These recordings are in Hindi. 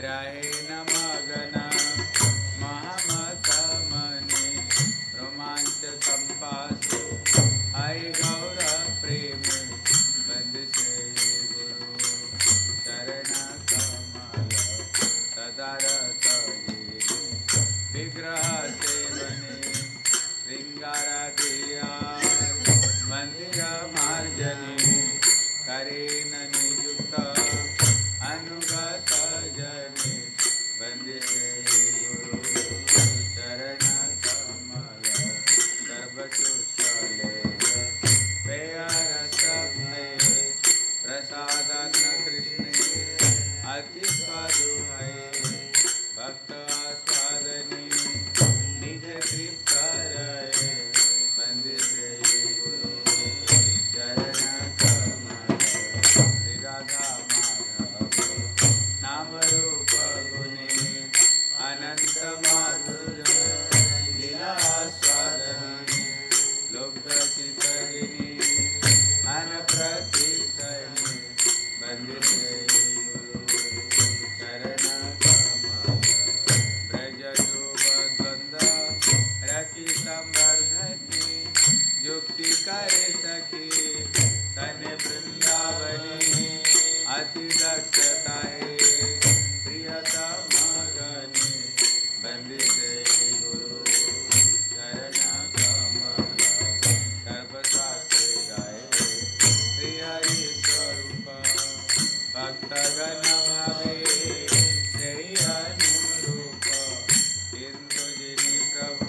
रहे न मगन महामत मने रोमांच संपासु आई गौर प्रेम बंदिशे गुरु चरण कमल तदारत विग्रह सेवने श्रृंगार दिया मंदिर मार्जने करेन नियुक्त अनुगत जने बंदिशे गुरु चरण कमल सर्वकुशले पेयरस प्रसादन कृष्णे अति स्वादुहै भक्त आस्वादनी निज तृप्त रहे बंदिशे गुरु चरण कमल राधा माधव नाम रूप गुणे अनंत माधुर्य लीला स्वादनी लुब्ध चितगिनी अनप्रतिशयनी बंदिशे संवर्धनी युक्ति करे सखी तन वृंदावनी अति दक्षताए प्रियतम गणे बंदिशे गुरु चरण कमल सर्वशास्त्रे गाये प्रिय हरि स्वरूप भक्तगण भावे श्रेय अनुरूप इंद्रजिनी प्रभु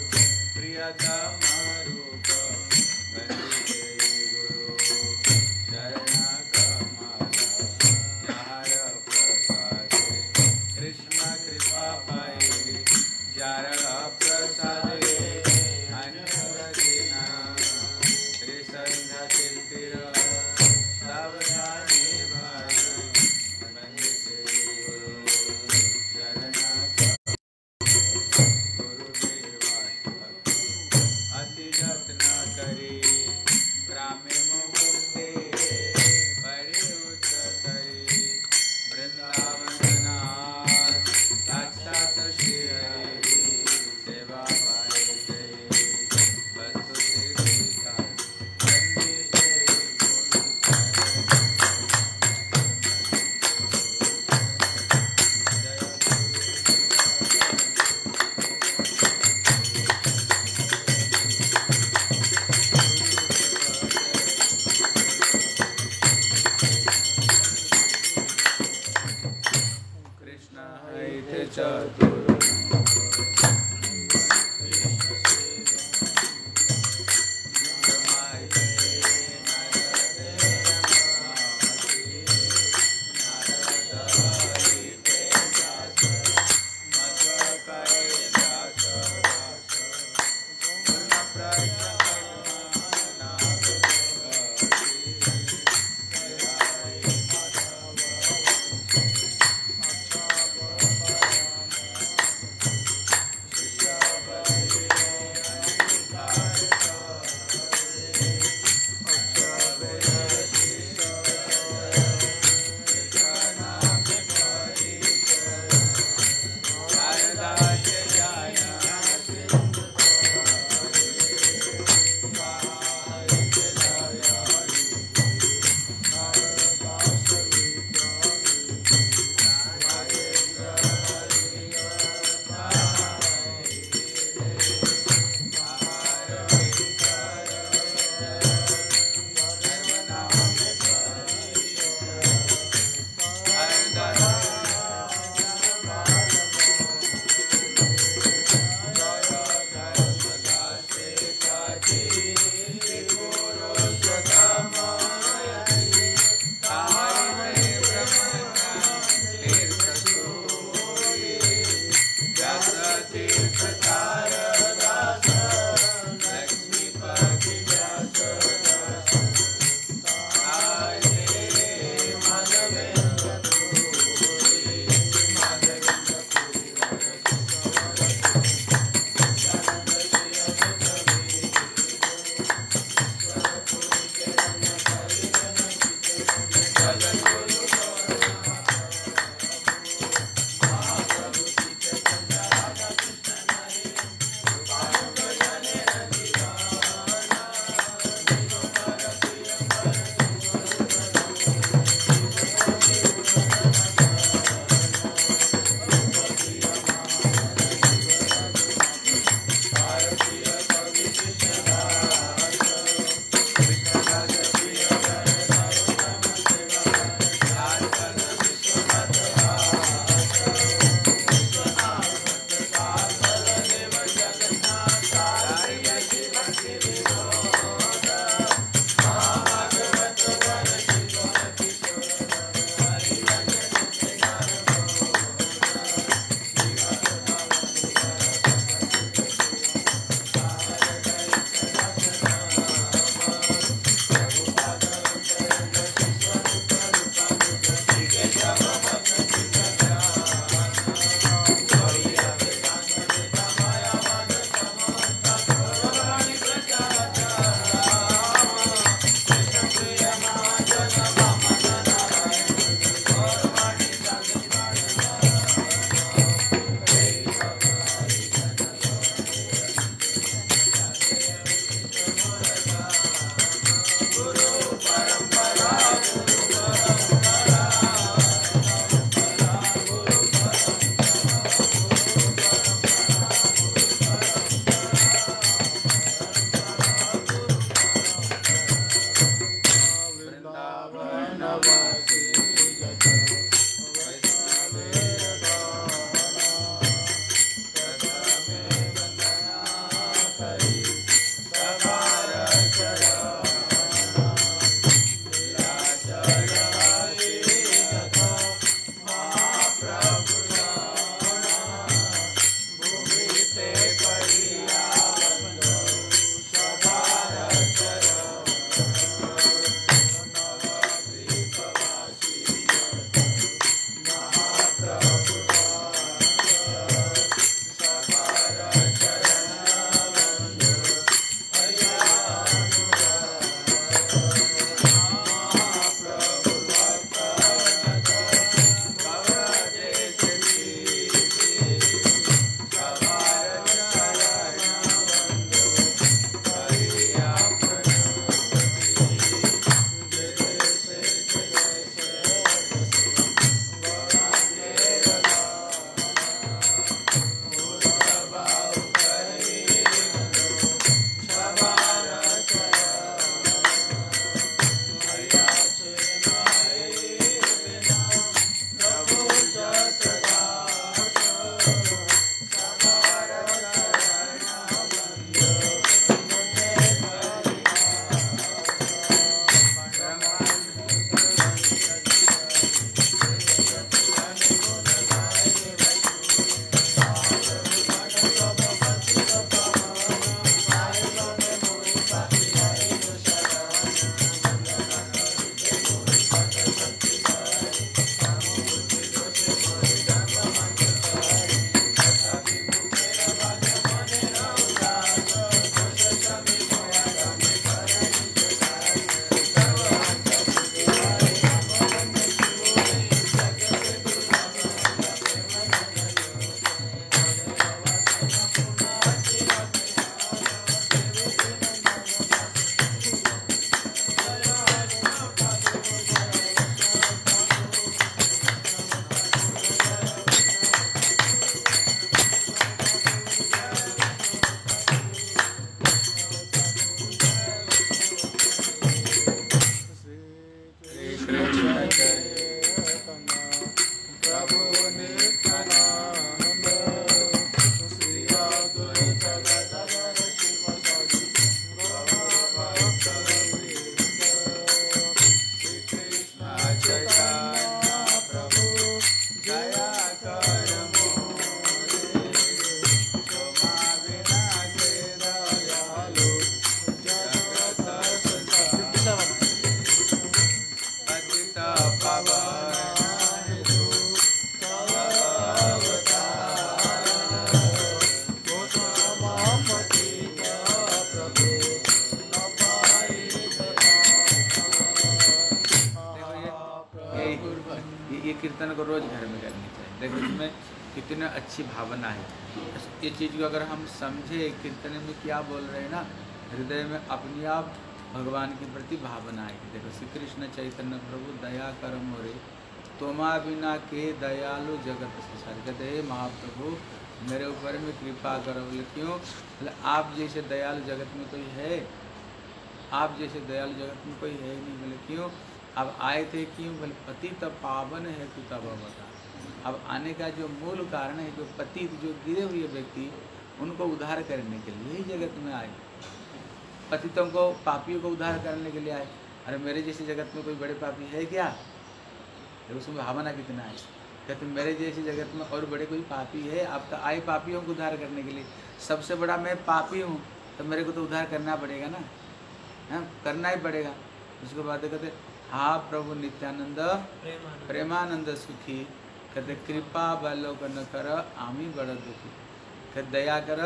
प्रियतमरूप बंदिशे गुरु शरण कमल जार प्रसादे कृष्ण कृपा पाए जार प्रसादे अनुरदिना त्रिसंध्या कीर्तिर सावधानी भाई बंदिशे गुरु शरण अति जत्न करी ग्राम्य मुहूर्ते बड़ी उच्च करी वृंदावन साक्षात श्री हरि सेवा पाए वस्तु सिद्धिका बंदिशे कृष्ण हित चतुर कीर्तन को रोज घर में करनी चाहिए। देखो इसमें कितनी अच्छी भावना है। ये चीज़ को अगर हम समझे कीर्तन में क्या बोल रहे हैं ना, हृदय में अपने आप भगवान के प्रति भावना है। देखो श्री कृष्ण चैतन्य प्रभु दया कर मोरे, तोमा बिना के दयालु जगत संसार। कहते हे महाप्रभु मेरे ऊपर में कृपा करो। बोले क्यों? बोले आप जैसे दयालु जगत में कोई है? आप जैसे दयालु जगत में कोई है ही नहीं। बोले क्यों? अब आए थे क्यों? बोले पतित पावन है तू तब बता। अब आने का जो मूल कारण है, जो पतित जो गिरे हुए व्यक्ति उनको उद्धार करने के लिए ही जगत में आए। पतितों को पापियों को उद्धार करने के लिए आए। अरे मेरे जैसे जगत में कोई बड़े पापी है क्या? तो उसमें भावना कितना है। कहते मेरे जैसे जगत में और बड़े कोई पापी है? आपका आए पापियों को उद्धार करने के लिए। सबसे बड़ा मैं पापी हूँ तो मेरे को तो उद्धार करना पड़ेगा ना, है करना ही पड़ेगा। उसके बाद कहते हाँ प्रभु नित्यानंद प्रेमानंद सुखी। कहते कृपा अवलोकन कर आमी बड़ा दुखी। कहते दया कर,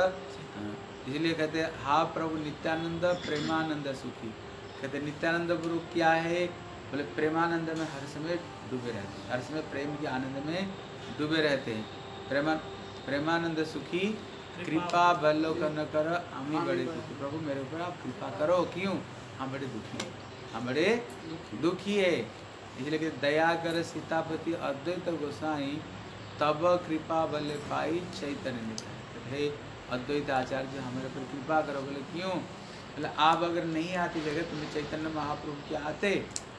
इसलिए कहते हाँ प्रभु नित्यानंद प्रेमानंद सुखी। कहते नित्यानंद गुरु क्या है? बोले प्रेमानंद में हर समय डूबे रहते हैं, हर समय प्रेम के आनंद में डूबे रहते हैं। प्रेमानंद सुखी कृपा अवलोकन कर आमी बड़े दुखी। प्रभु मेरे ऊपर आप कृपा करो। क्यों? हम बड़े दुखी है, हम बड़े दुखी है। इसलिए कि दया कर सीतापति अद्वैत गोसाई, तब कृपा बल पाई चैतन्य निताई। हे अद्वैत आचार्य हमारे पर कृपा करो। बोले क्यों? बोले आप अगर नहीं आते जगत में चैतन्य महाप्रभु क्या आते?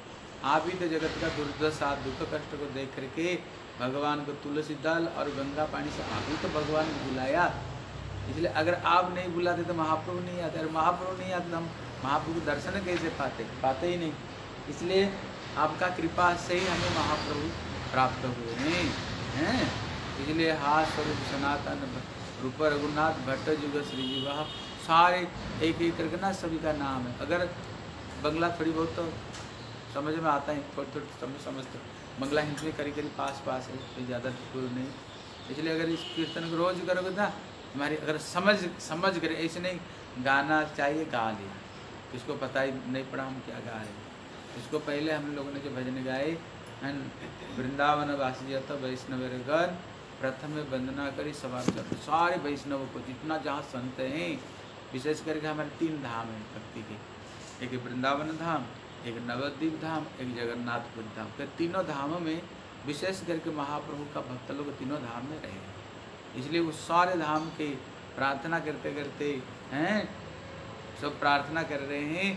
आप ही तो जगत का दुर्दशा दुख कष्ट को देख करके भगवान को तुलसी दल और गंगा पानी से आप ही तो भगवान को बुलाया। इसलिए अगर आप नहीं बुलाते तो महाप्रभु नहीं आते, और महाप्रभु नहीं आते तो हम महाप्रभु दर्शन कैसे पाते ही नहीं। इसलिए आपका कृपा से ही हमें महाप्रभु प्राप्त हुए हैं। इसलिए हाथ स्वरूप सनातन रूप रघुनाथ भट्ट जुग श्री जीवा, सारे एक एक करके ना सभी का नाम है। अगर बंगला थोड़ी बहुत तो समझ में आता है, थोड़ी थोड़ी समझते बंगला हिंदी में करीब करीब पास है, कोई ज़्यादा दूर नहीं। इसलिए अगर इस कीर्तन को रोज करोगे ना, हमारी अगर समझ कर, ऐसे नहीं गाना चाहिए गा लिया, इसको पता ही नहीं पड़ा हम क्या गा रहे हैं। इसको पहले हम लोगों ने जो भजन गाए हैं, वृंदावन वासी जत वैष्णव गण प्रथम में वंदना करी सवार कर। सारे वैष्णव को जितना जहाँ संत हैं, विशेष करके हमारे 3 धाम हैं भक्ति के, एक वृंदावन धाम, एक नवद्वीप धाम, एक जगन्नाथपुर धाम। तो तीनों धामों में विशेष करके महाप्रभु का भक्त लोग तीनों धाम में रहे। इसलिए उस सारे धाम के प्रार्थना करते करते हैं, सब प्रार्थना कर रहे हैं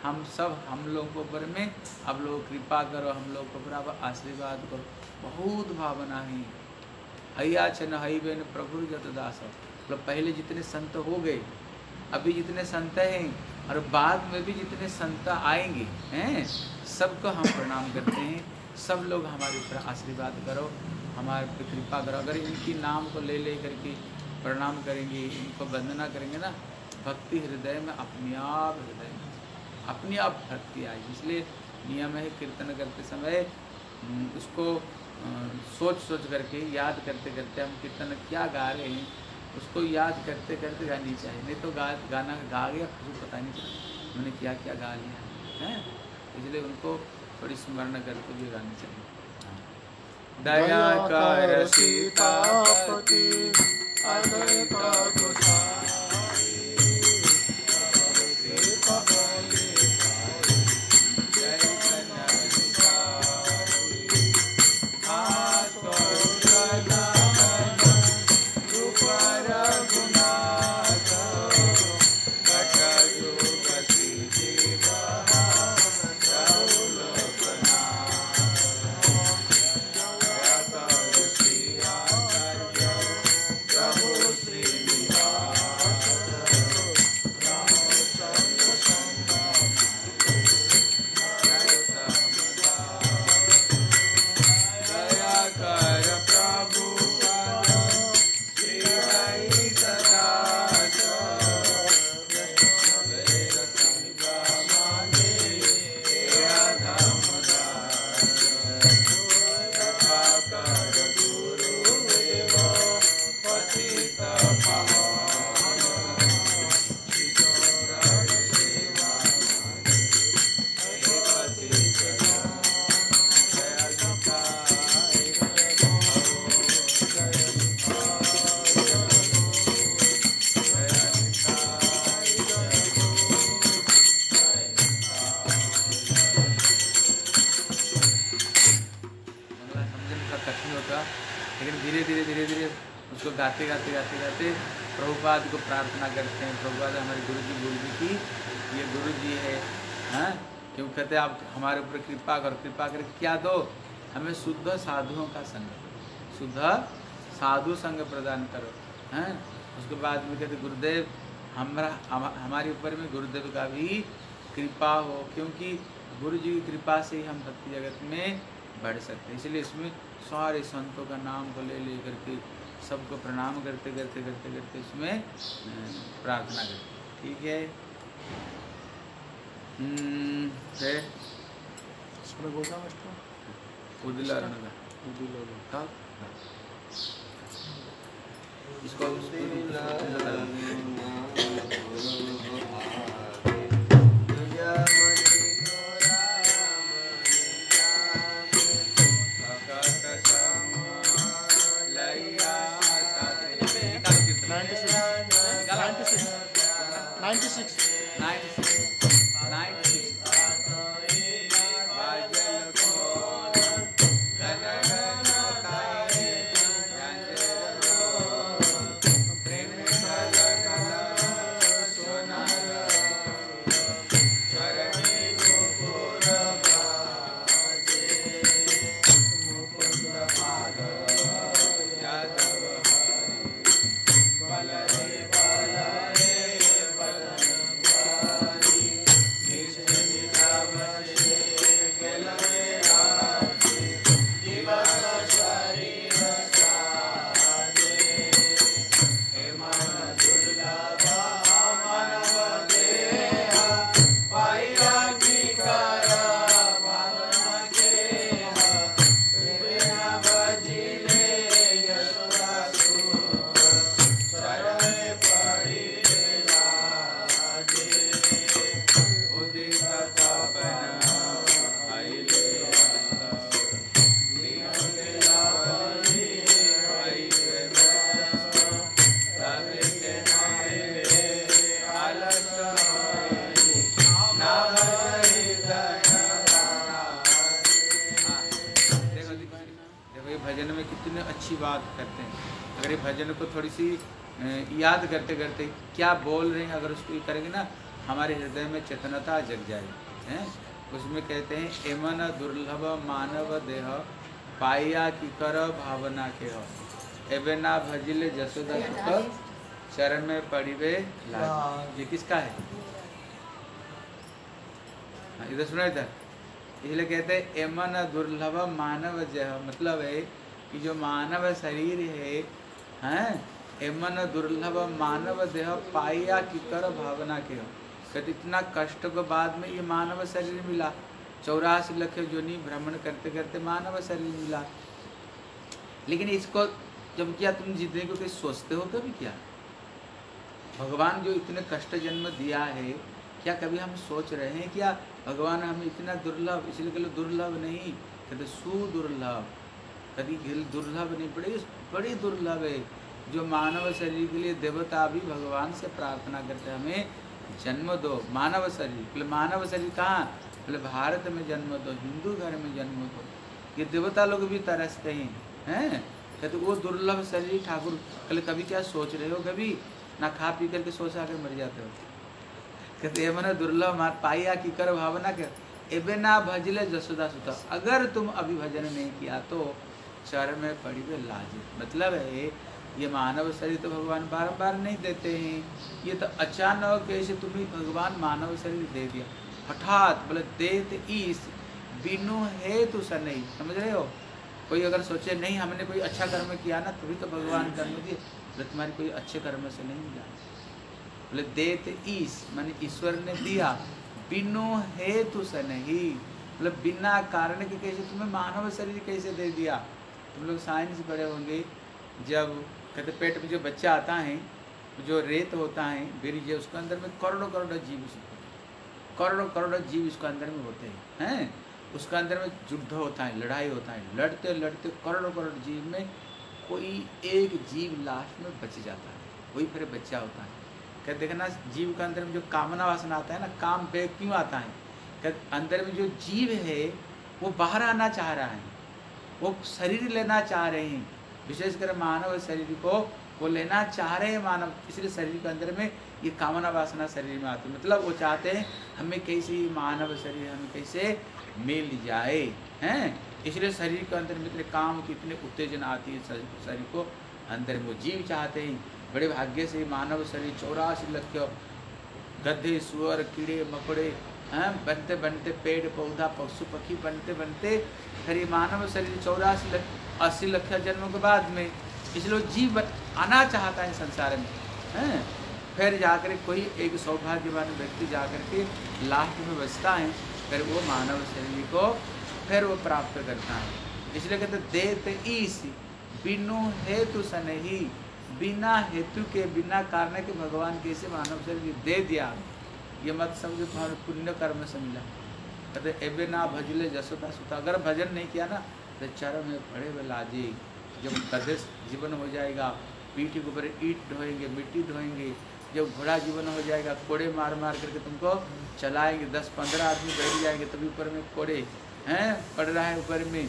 हम लोग के ऊपर में अब लोग कृपा करो, हम लोग को ऊपर आशीर्वाद करो। बहुत भावना है। हैया छन हई बेन प्रभु जत दास। मतलब पहले जितने संत हो गए, अभी जितने संत हैं और बाद में भी जितने संत आएंगे हैं, सबको हम प्रणाम करते हैं। सब लोग हमारे ऊपर आशीर्वाद करो, हमारे पर कृपा करो। अगर इनकी नाम को ले करके प्रणाम करेंगे, इनको वंदना करेंगे ना, भक्ति हृदय में अपने आप भक्ति आएगी। इसलिए नियम है कीर्तन करते समय उसको सोच करके याद करते करते हम कीर्तन क्या गा रहे हैं उसको याद करते करते गानी चाहिए। नहीं तो गाना गा गया फिर पता नहीं चला मैंने क्या क्या गा लिया है। इसलिए उनको थोड़ी स्मरण करके भी गानी चाहिए। दया कर सीतापति अद्वैत गोसाई, प्रभु श्री लेकिन धीरे धीरे धीरे धीरे उसको गाते गाते गाते गाते प्रभुपाद को प्रार्थना करते हैं, प्रभुपाद हमारे गुरु जी बोल दी कि ये गुरु जी है, हाँ क्यों कहते आप हमारे ऊपर कृपा करो, कृपा करके क्या दो, हमें शुद्ध साधुओं का संग, शुद्ध साधु संग प्रदान करो, हैं। उसके बाद में कहते गुरुदेव हमारे ऊपर में गुरुदेव का भी कृपा हो, क्योंकि गुरु जी की कृपा से ही हम भक्ति जगत में बढ़ सकते हैं। इसलिए इसमें सारे संतों का नाम को ले ले करके सबको प्रणाम करते करते करते करते इसमें प्रार्थना करते। ठीक है, इसको भजन को थोड़ी सी याद करते करते क्या बोल रहे हैं, अगर उसको करेंगे ना हमारे हृदय में चेतनता जग जाए, हैं। उसमें कहते हैं एमन दुर्लभ मानव देह पाया की कर भावना के हो, एबे ना भजिले जसोदा सुख चरण में पड़िबे लाज। ये किसका है? इधर सुना इधर, इसलिए कहते हैं एमन दुर्लभ मानव देह, मतलब है कि जो मानव शरीर है, हैं, एमन दुर्लभ मानव देह पाया की कर भावना के हो। कहते इतना कष्ट के बाद में ये मानव शरीर मिला, 84 लाख योनि भ्रमण करते करते मानव शरीर मिला। लेकिन इसको जब क्या तुम जिंदगी को कहीं सोचते हो कभी? क्या भगवान जो इतने कष्ट जन्म दिया है, क्या कभी हम सोच रहे हैं क्या भगवान हमें इतना दुर्लभ, इसलिए कहते दुर्लभ नहीं, कहते सुदुर्लभ, कभी दुर्लभ नहीं, बड़ी दुर्लभ है। जो मानव शरीर के लिए देवता भी भगवान से प्रार्थना करते हमें जन्म दो मानव शरीर। बोले मानव शरीर कहाँ? बोले भारत में जन्म दो, हिंदू घर में जन्म दो। ये देवता लोग भी तरसते हैं, कहते वो दुर्लभ शरीर ठाकुर। कभी क्या सोच रहे हो? कभी ना खा पी करके सोचा कर मर जाते हो। कहते मैंने दुर्लभ पाइया की कर भावना कर एबे ना भजले जसोदा सुता, अगर तुम अभी भजन नहीं किया तो चरण में पड़ी हुए लाज। मतलब है ये मानव शरीर तो भगवान बार बार नहीं देते हैं, ये तो अचानक कैसे तुम्हें भगवान मानव शरीर दे दिया हठात। बोले देत ईस बिनु हेतु स नहीं, समझ रहे हो? कोई अगर सोचे नहीं हमने कोई अच्छा कर्म किया ना तभी तो भगवान कर्म दिए, बोले तुम्हारी कोई अच्छे कर्म से नहीं मिला। बोले देत ईस माने ईश्वर ने दिया, बिनु हेतु स नहीं, मतलब बिना कारण के कैसे तुम्हें मानव शरीर कैसे दे दिया। तुम लोग साइंस पढ़े होंगे, जब कहते पेट में जो बच्चा आता है, जो रेत होता है बीज, उसके अंदर में करोड़ों करोड़ों जीव, करोड़ों करोड़ों जीव उसके अंदर में होते हैं। उसके अंदर में युद्ध होता है, लड़ाई होता है, लड़ते लड़ते करोड़ों करोड़ जीव में कोई एक जीव लास्ट में बच जाता है, वही फिर बच्चा होता है। क्या देखना जीव के अंदर में जो कामना वासना आता है ना, काम पे क्यों आता है? क्या अंदर में जो जीव है वो बाहर आना चाह रहा है, वो शरीर लेना चाह रहे हैं, विशेषकर मानव शरीर को वो लेना चाह रहे हैं मानव, इसलिए शरीर के अंदर में ये कामना वासना शरीर में आती है। मतलब वो चाहते हैं हमें कैसे मानव शरीर हमें कैसे मिल जाए, हैं, इसलिए शरीर के अंदर में इतने काम की इतने उत्तेजना आती है शरीर को अंदर में। वो जीव चाहते हैं बड़े भाग्य से मानव शरीर 84 लाख गधे सुअर कीड़े मकोड़े हैं बनते बनते पेड़ पौधा पशु पक्षी बनते बनते फिर ये मानव शरीर 84 लाख जन्मों के बाद में, इसलिए जीव आना चाहता है संसार में, हैं। फिर जाकर कोई एक सौभाग्यवान व्यक्ति जाकर के लास्ट में बचता है, फिर वो मानव शरीर को फिर वो प्राप्त करता है। इसलिए कहते देते ईस बिनु हेतु सनही, बिना हेतु के बिना कारण के भगवान कैसे मानव शरीर दे दिया, ये मत समझो तुम्हारे पुण्य कर्म से मिला। कहते एबे ना भजले जसोता सुता, अगर भजन नहीं किया ना तो चरम में पड़े वे लाजे, जब गधे जीवन हो जाएगा पीठ के ऊपर ईंट ढोएंगे मिट्टी ढोएंगे, जब घोड़ा जीवन हो जाएगा कोड़े मार मार करके तुमको चलाएंगे, 10-15 आदमी बैठ जाएंगे तभी ऊपर में कोड़े हैं पड़ रहा है, ऊपर में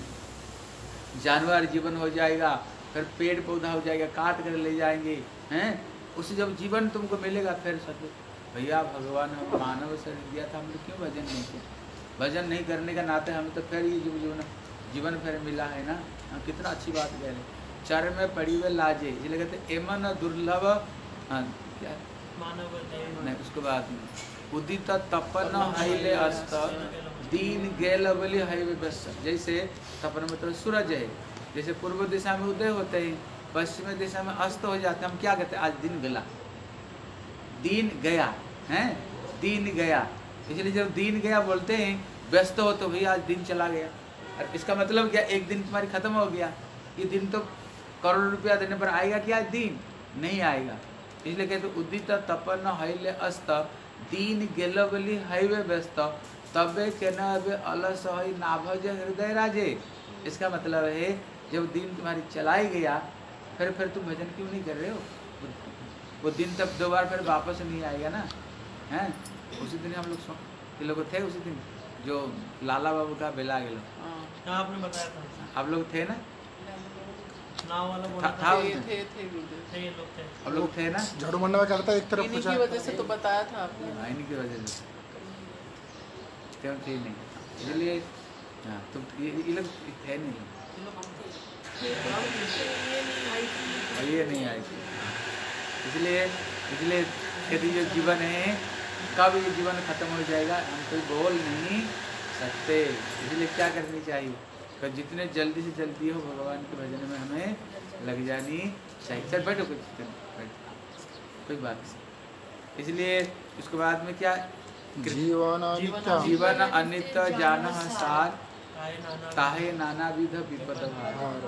जानवर जीवन हो जाएगा, फिर पेड़ पौधा हो जाएगा काट कर ले जाएंगे, हैं। उसे जब जीवन तुमको मिलेगा फिर सच भैया भगवान हम मानव शरीर दिया था, हमने क्यों भजन नहीं किया, भजन नहीं करने का नाते हमें तो फिर ये जीवन फिर मिला है ना, हम कितना अच्छी बात कह रहे हैं। चर में पड़ी हुए लाजे, इसलिए कहते एमन दुर्लभ, क्या मानव नहीं उसके बाद में उदित तपन हाइले अस्त दीन गेल बलि हाईवे बस, जैसे तपन मतलब सूरज है, जैसे पूर्व दिशा में उदय होते हैं पश्चिम दिशा में अस्त हो जाते हैं, हम क्या कहते हैं आज दिन गला, दिन गया हैं, दिन गया, इसलिए जब दिन गया बोलते हैं व्यस्त हो तो भैया आज दिन चला गया, और इसका मतलब क्या एक दिन तुम्हारी खत्म हो गया, ये दिन तो करोड़ रुपया देने पर आएगा क्या, आज दिन नहीं आएगा। इसलिए कहते उदित तपन हाइले अस्त दीन गेलबली हाईवे व्यस्त तबे के नबे अलस हई नाभज हृदय राजे, इसका मतलब है जब दिन तुम्हारी चलाई गया फिर तुम भजन क्यों नहीं कर रहे हो, वो दिन तब दोबारा फिर वापस नहीं आएगा ना, हैं। उसी दिन हम लोग थे उसी दिन जो लाला बाबू का बेला गेलो, आपने बताया था, आप लोग थे ना, नाव वाला बोला था था, थे हम लोग थे ना, झाड़ू मंडवा करता है एक तरफ इन्हीं की वजह से तो बताया था आपने, इन्हीं की वजह से क्यों थी नहीं, इसलिए हाँ तुम ये लोग थे नहीं, ये नहीं आई थी, इसलिए यदि जो जीवन है कब ये जीवन खत्म हो जाएगा हम कोई बोल नहीं सकते, इसलिए क्या करनी चाहिए कि जितने जल्दी से जल्दी हो भगवान के भजन में हमें लग जानी चाहिए। चल बैठो कोई बात नहीं, इसलिए उसके बाद में क्या जीवन अनित्य जान सार ताहे नाना विध विपद भार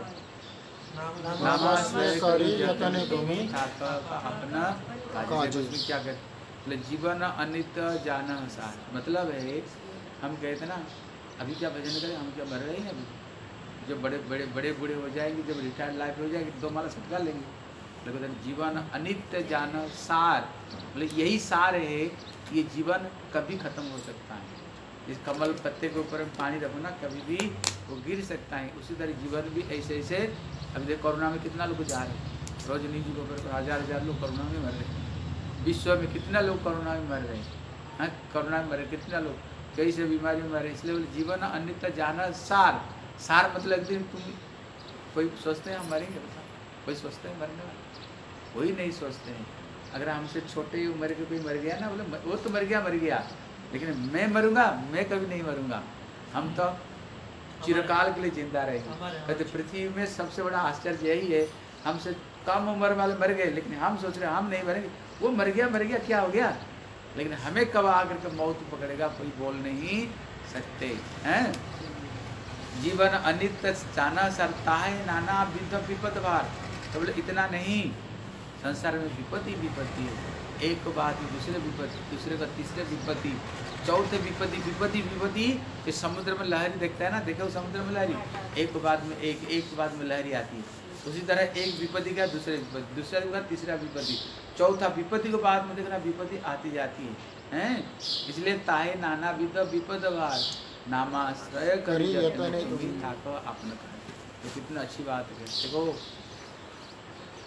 अपना क्या कहते जीवन अनित्य जान सार, मतलब है हम कहते ना अभी क्या भजन करें, हम क्या मर रहे हैं, अभी जब बड़े बूढ़े हो जाएंगे, जब रिटायर्ड लाइफ हो जाएगी तो माला सटका लेंगे, लेकिन जीवन अनित्य जान सार, मतलब यही सार है, ये जीवन कभी खत्म हो सकता है, इस कमल पत्ते के ऊपर पानी रखो ना कभी भी वो गिर सकता है, उसी तरह जीवन भी ऐसे ऐसे। अभी देखो कोरोना में कितना लोग जा रहे हैं, रोज न्यूज के ऊपर 1000 लोग कोरोना में मर रहे हैं, विश्व में कितना लोग कोरोना में मर रहे हैं, कोरोना में मरे कितना लोग कई से बीमारी में मरे, इसलिए जीवन अनित्य जाना सार, सार मतलब एक दिन तुम कोई सोचते हैं हम मरेंगे, कोई सोचते हैं मरने वाले, कोई नहीं सोचते हैं। अगर हमसे छोटे उम्र के कोई मर गया ना, बोले वो तो मर गया, लेकिन मैं मरूंगा, मैं कभी नहीं मरूंगा, हम तो चिरकाल के लिए जिंदा रहेंगे। कहते पृथ्वी में सबसे बड़ा आश्चर्य यही है, हमसे कम उम्र वाले मर गए लेकिन हम सोच रहे हम नहीं मरेंगे, वो मर गया क्या हो गया, लेकिन हमें कब आकर के मौत पकड़ेगा कोई बोल नहीं सकते हैं। जीवन अनित्य जाना सरता है नाना विध विपद भार, तो बोले इतना नहीं, संसार में विपत्ति है, एक को बाद में दूसरे विपत्ति, दूसरे का तीसरे विपत्ति, चौथे विपत्ति। इस समुद्र में लहरी देखता है ना, देखो समुद्र में लहरी एक के बाद में एक के बाद में लहरी आती है, उसी तरह एक विपत्ति का दूसरे विपत्ति, दूसरा के बाद तीसरा विपत्ति, चौथा विपत्ति के बाद में देखना विपत्ति आती जाती है, हैं। इसलिए ताहे नाना विध विपद भार नामाश्रय करी अपना, तो कितना अच्छी बात है। देखो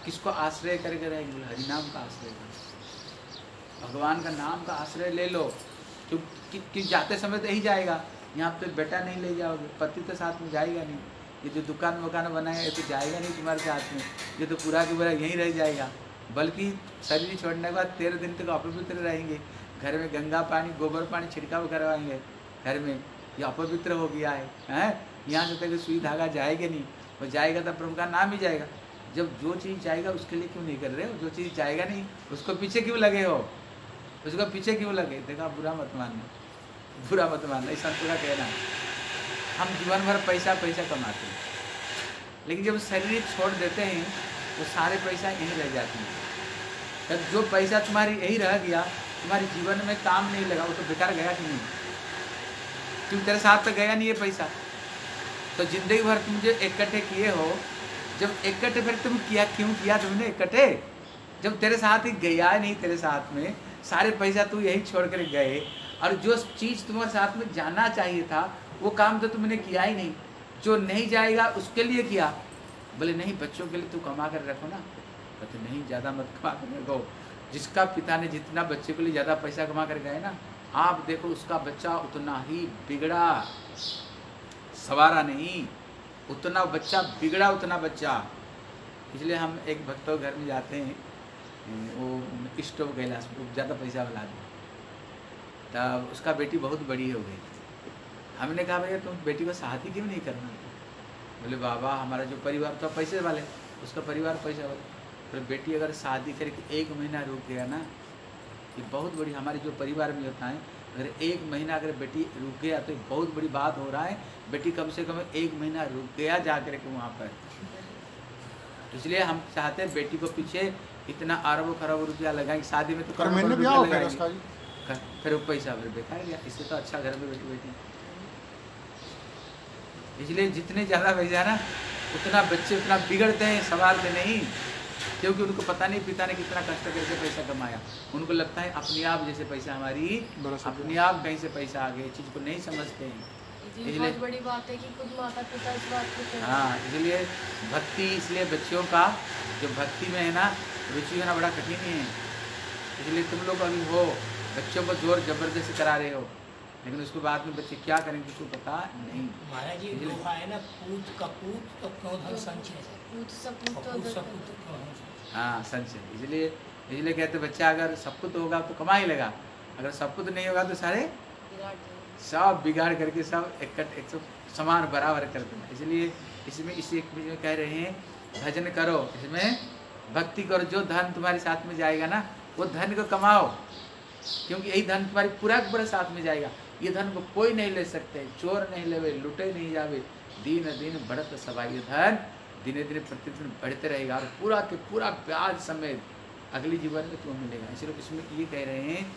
किसको आश्रय करके रहेंगे? बोले हरि नाम का आश्रय करो, भगवान का नाम का आश्रय ले लो। क्योंकि जाते समय तो यही जाएगा, यहाँ पे बेटा नहीं ले जाओगे, पति तो साथ में जाएगा नहीं, ये जो दुकान वकान बनाए ये तो जाएगा नहीं तुम्हारे साथ में, ये तो पूरा के पूरा यहीं रह जाएगा। बल्कि शरीर छोड़ने के बाद 13 दिन तक अपवित्र रहेंगे, घर में गंगा पानी गोबर पानी छिड़काव करवाएंगे घर में, ये अपवित्र हो गया है। यहाँ से तक सुई धागा जाएगा नहीं, वो जाएगा तो प्रभु का नाम ही जाएगा। जब जो चीज़ जाएगा उसके लिए क्यों नहीं कर रहे हो? जो चीज़ जाएगा नहीं उसको पीछे क्यों लगे हो? उसको पीछे क्यों लगे? देखा, बुरा मत मानना, बुरा मत मानना, इस संत का कहना है। हम जीवन भर पैसा पैसा कमाते हैं, लेकिन जब शरीर छोड़ देते हैं वो सारे पैसा यहीं रह जाते हैं। तब जो पैसा तुम्हारी यही रह गया, तुम्हारे जीवन में काम नहीं लगा, वो तो बेकार गया कि नहीं? क्यों तेरे साथ तो गया नहीं ये पैसा। तो जिंदगी भर तुम जो इकट्ठे किए हो, जब इकट्ठे फिर तुम किया क्यों किया तुमने इकट्ठे? जब तेरे साथ ही गया नहीं, तेरे साथ में सारे पैसा तू यही छोड़ कर गए, और जो चीज़ तुम्हारे साथ में जाना चाहिए था वो काम तो तुमने किया ही नहीं। जो नहीं जाएगा उसके लिए किया। बोले नहीं, बच्चों के लिए तू कमा कर रखो ना। कहते नहीं, ज़्यादा मत कमा कर रखो। जिसका पिता ने जितना बच्चे के लिए ज़्यादा पैसा कमा कर गए ना, आप देखो उसका बच्चा उतना ही बिगड़ा, सवारा नहीं, उतना बच्चा बिगड़ा, उतना बच्चा। इसलिए हम एक भक्तों के घर में जाते हैं, वो स्टोव गैला ज़्यादा पैसा वाला आदमी, तब उसका बेटी बहुत बड़ी हो गई। हमने कहा भैया तुम बेटी को शादी क्यों नहीं करना? बोले बाबा हमारा जो परिवार तो पैसे वाले, उसका परिवार पैसा वाले। तो बेटी अगर शादी करके 1 महीना रुक गया ना, ये बहुत बड़ी, हमारे जो परिवार में होता है, अगर 1 महीना अगर बेटी रुक गया तो बहुत बड़ी बात हो रहा है। बेटी कम से कम 1 महीना रुक गया जा कर के वहाँ पर। इसलिए हम चाहते हैं बेटी को पीछे इतना अरबों खरबों रुपया लगाएंगे, शादी में तो फिर वो पैसा फिर बेकार गया। इससे तो अच्छा घर में बेटी बेटी। इसलिए जितने ज़्यादा पैसा ना, उतना बच्चे उतना बिगड़ते हैं, संभालते नहीं। क्योंकि उनको पता नहीं पिता ने कितना कष्ट करके पैसा कमाया। उनको लगता है अपने आप जैसे पैसा हमारी अपने आप कहीं से पैसा आ गया, चीज़ को नहीं समझते हैं। इसलिए बहुत बड़ी बात है कि खुद माता पिता इस बात को हाँ, इसलिए भक्ति, इसलिए बच्चों का जो भक्ति में है ना रुचि होना बड़ा कठिन है। इसलिए तुम लोग अभी हो, बच्चों को जोर जबरदस्ती करा रहे हो, लेकिन उसके बाद में बच्चे क्या करेंगे किसी को पता नहीं। महाराज जी दोहा है ना, पूत कपूत तो क्यों धन संचय, पूत सपूत तो क्यों। हाँ, संचय। इसलिए कहते बच्चा अगर सब कुछ होगा तो कमा ही लेगा, अगर सब कुछ नहीं होगा तो सारे सब बिगाड़ करके सब एक समान बराबर कर देना। इसलिए इसमें इसी में कह रहे हैं भजन करो, इसमें भक्ति करो। जो धन तुम्हारे साथ में जाएगा ना, वो धन को कमाओ, क्योंकि यही धन तुम्हारी पूरा पूरा साथ में जाएगा। ये धन को कोई नहीं ले सकते, चोर नहीं लेवे, लुटे नहीं जावे। दिन दिन बढ़त सवाई, ये धन दिने दिने प्रतिदिन बढ़ते रहेगा, और पूरा के पूरा ब्याज समेत अगले जीवन में तुम्हें मिलेगा। इसलिए इसमें ये कह रहे हैं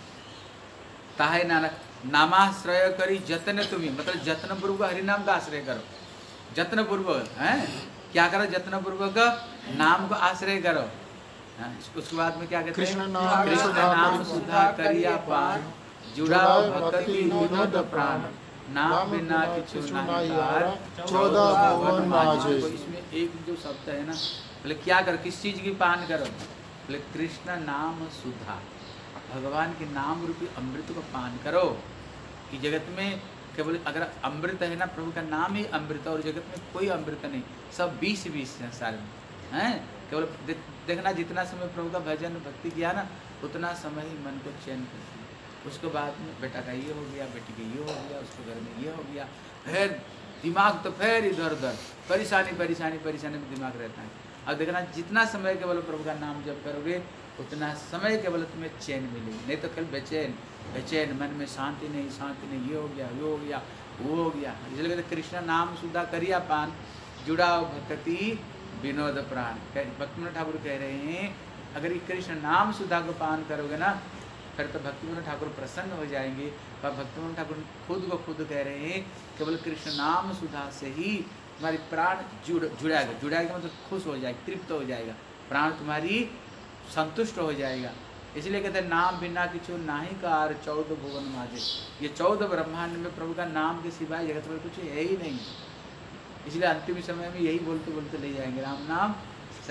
ताहे नानक नामाश्रय करी जतन तुम्हें, मतलब जत्न पूर्वक हरि नाम का आश्रय करो। जत्न पूर्वक है क्या करो? जत्न पूर्वक नाम को आश्रय करो। उसके बाद में क्या कहते हैं? कृष्ण नाम सुधा करिया पान, जुड़ा भक्ति विनोद प्राण, नाम बिना किछु नाही कार, 14 भुवन माझे। इसमें एक जो शब्द है ना, बोले क्या करो, किस चीज की पान करो? बोले कृष्ण नाम सुधा, भगवान के नाम रूपी अमृत को पान करो। कि जगत में केवल अगर अमृत है ना, प्रभु का नाम ही अमृत, और जगत में कोई अमृत नहीं, सब 20-20 संसार में हैं। केवल देखना जितना समय प्रभु का भजन भक्ति किया ना, उतना समय ही मन को चैन करती है। उसके बाद में बेटा का ये हो गया, बेटी का ये हो गया, उसके घर में ये हो गया, फिर दिमाग तो फिर इधर उधर परेशानी परेशानी परेशानी में दिमाग रहता है। अब देखना जितना समय केवल प्रभु का नाम जप करोगे, उतना समय केवल तुम्हें चैन मिलेगी। नहीं तो कल बेचैन बेचैन, मन में शांति नहीं, ये हो गया, वो हो गया, वो हो गया। इसलिए कहते कृष्ण नाम सुधा करिया पान, जुड़ा भक्ति विनोद प्राण। भक्तिविनोद ठाकुर कह रहे हैं अगर ये कृष्ण नाम सुधा को पान करोगे ना, फिर तो भक्तिविनोद ठाकुर प्रसन्न हो जाएंगे। और भक्तिविनोद ठाकुर खुद को खुद कह रहे हैं केवल कृष्ण नाम सुधा से ही तुम्हारी प्राण जुड़ाएगा, मतलब खुश हो जाएगा, तृप्त हो जाएगा, प्राण तुम्हारी संतुष्ट हो जाएगा। इसलिए कहते हैं नाम बिना किछु नाही कार, 14 भुवन माझे। ये 14 ब्रह्मांड में प्रभु का नाम के सिवाय जगत में कुछ है ही नहीं। इसलिए अंतिम समय में यही बोलते बोलते ले जाएंगे, राम नाम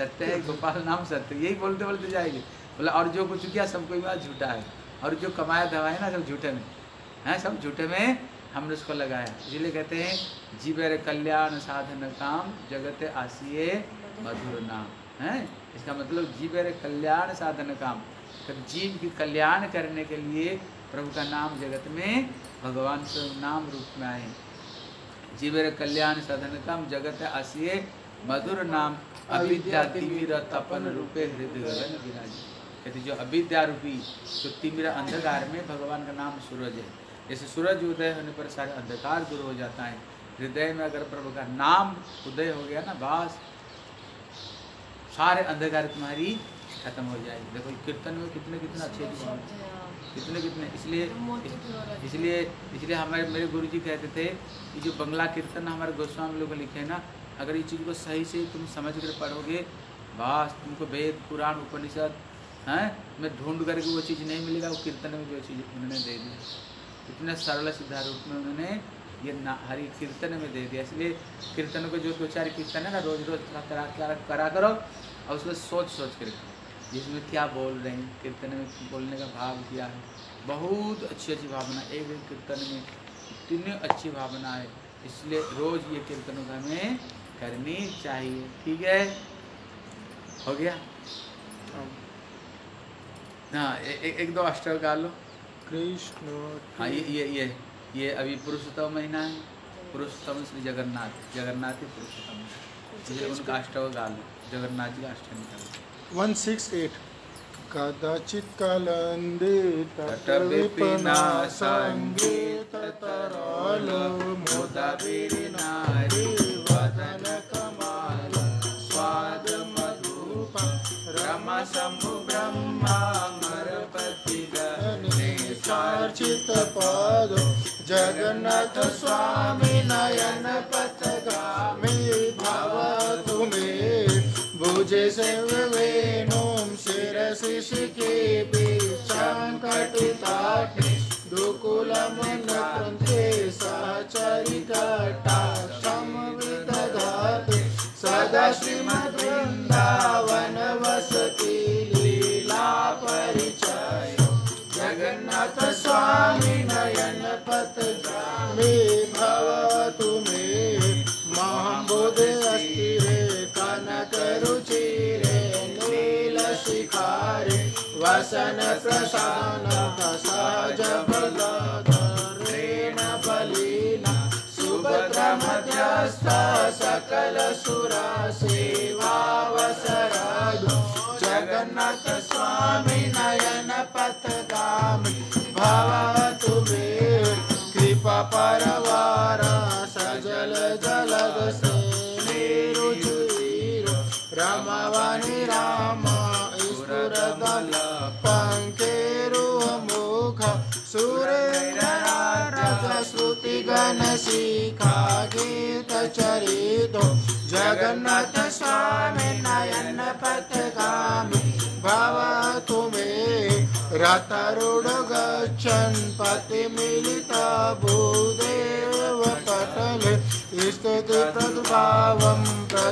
सत्य है, गोपाल नाम सत्य, यही बोलते बोलते जाएंगे। बोला और जो कुछ किया सब कोई बात झूठा है, और जो कमाया धमाया ना सब झूठे में है, सब झूठे में हमने उसको लगाया। इसलिए कहते हैं जीवेर कल्याण साधन काम जगत आसिए मधुर नाम है। इसका मतलब जीवेर कल्याण साधन काम, जीव की कल्याण करने के लिए प्रभु का नाम जगत में भगवान से नाम रूप में आए। जीवेर कल्याण साधन काम जगत आसिए मधुर नाम अविद्या तिमिर तपन रूपे हृदय गगन विराज। कहते जो अविद्या रूपी तो तिमिर अंधकार में भगवान का नाम सूरज है। जैसे सूरज उदय होने पर सारे अंधकार दूर हो जाता है, हृदय में अगर प्रभु का नाम उदय हो गया ना, बस सारे अंधकार तुम्हारी खत्म हो जाएगी। देखो कीर्तन में कितने कितने अच्छे कितने इसलिए हमारे मेरे गुरुजी कहते थे कि जो बंगला कीर्तन हमारे गोस्वामी लोग लिखे हैं ना, अगर इस चीज़ को सही से तुम समझ कर पढ़ोगे, बस तुमको वेद पुराण उपनिषद हैं में ढूंढ करके वो चीज़ नहीं मिलेगा, वो कीर्तन में जो चीज़ उन्होंने दे दी, इतने सरल सीधा रूप में उन्होंने ये हरि कीर्तन में दे दिया। इसलिए कीर्तन को जो 2-4 कीर्तन है ना, रोज रोज करा करो और उसको सोच कर जिसमें क्या बोल रहे हैं, कीर्तन में बोलने का भाव क्या है, बहुत अच्छी अच्छी भावना, एक एक कीर्तन में इतनी अच्छी भावना है। इसलिए रोज ये कीर्तनों का हमें करनी चाहिए। ठीक है, हो गया। हाँ, एक दो अष्टक गा लो। कृष्ण। हाँ, ये अभी पुरुषोत्तम महीना है, पुरुषोत्तम श्री जगन्नाथ ही पुरुषोत्तम, इसलिए उनका अष्टक गा लो, जगन्नाथ जी का अष्टक गा लो। 168 कदाचित कलंदे तट विपिना संगीत तरल मोदाबीर नारी वदन कमाल स्वाद मधुप रमा शंभु ब्रह्मा मरपति गणे सार्चित पाद जगन्नाथ स्वामी नयन पथगामी भव तुम्हें भुजे से वेणुं शिरसि शिखेपि संकटिताटे दुकुलमनकृते सहचरिकटा समविदधातु सदा श्रीमद्वृन्दावन वसति लीला परिचय जगन्नाथ स्वामी नयन पथगामी भवतु मे महाबोधि अस्थिरे कनक रुचिरे नील शिखारे वसन प्रसाद सहज बलधरेण बलिना सुभद्रा मध्यस्थ सकल सुरा सेवावसरादो जगन्नाथ स्वामी नयन पथगामी भवतु मे कृपा परवार सजल जलद से रमवाणी राम ईश्वर दल पंकेरु मुख सुरेन्द्र श्रुति गण शिखा गीत चरितो जगन्नाथ स्वामी नयन पथगामी भवतु मे रथरूढ़ गच्छन् पति मिलित भूदेव पटले स्तुति प्रद्भावं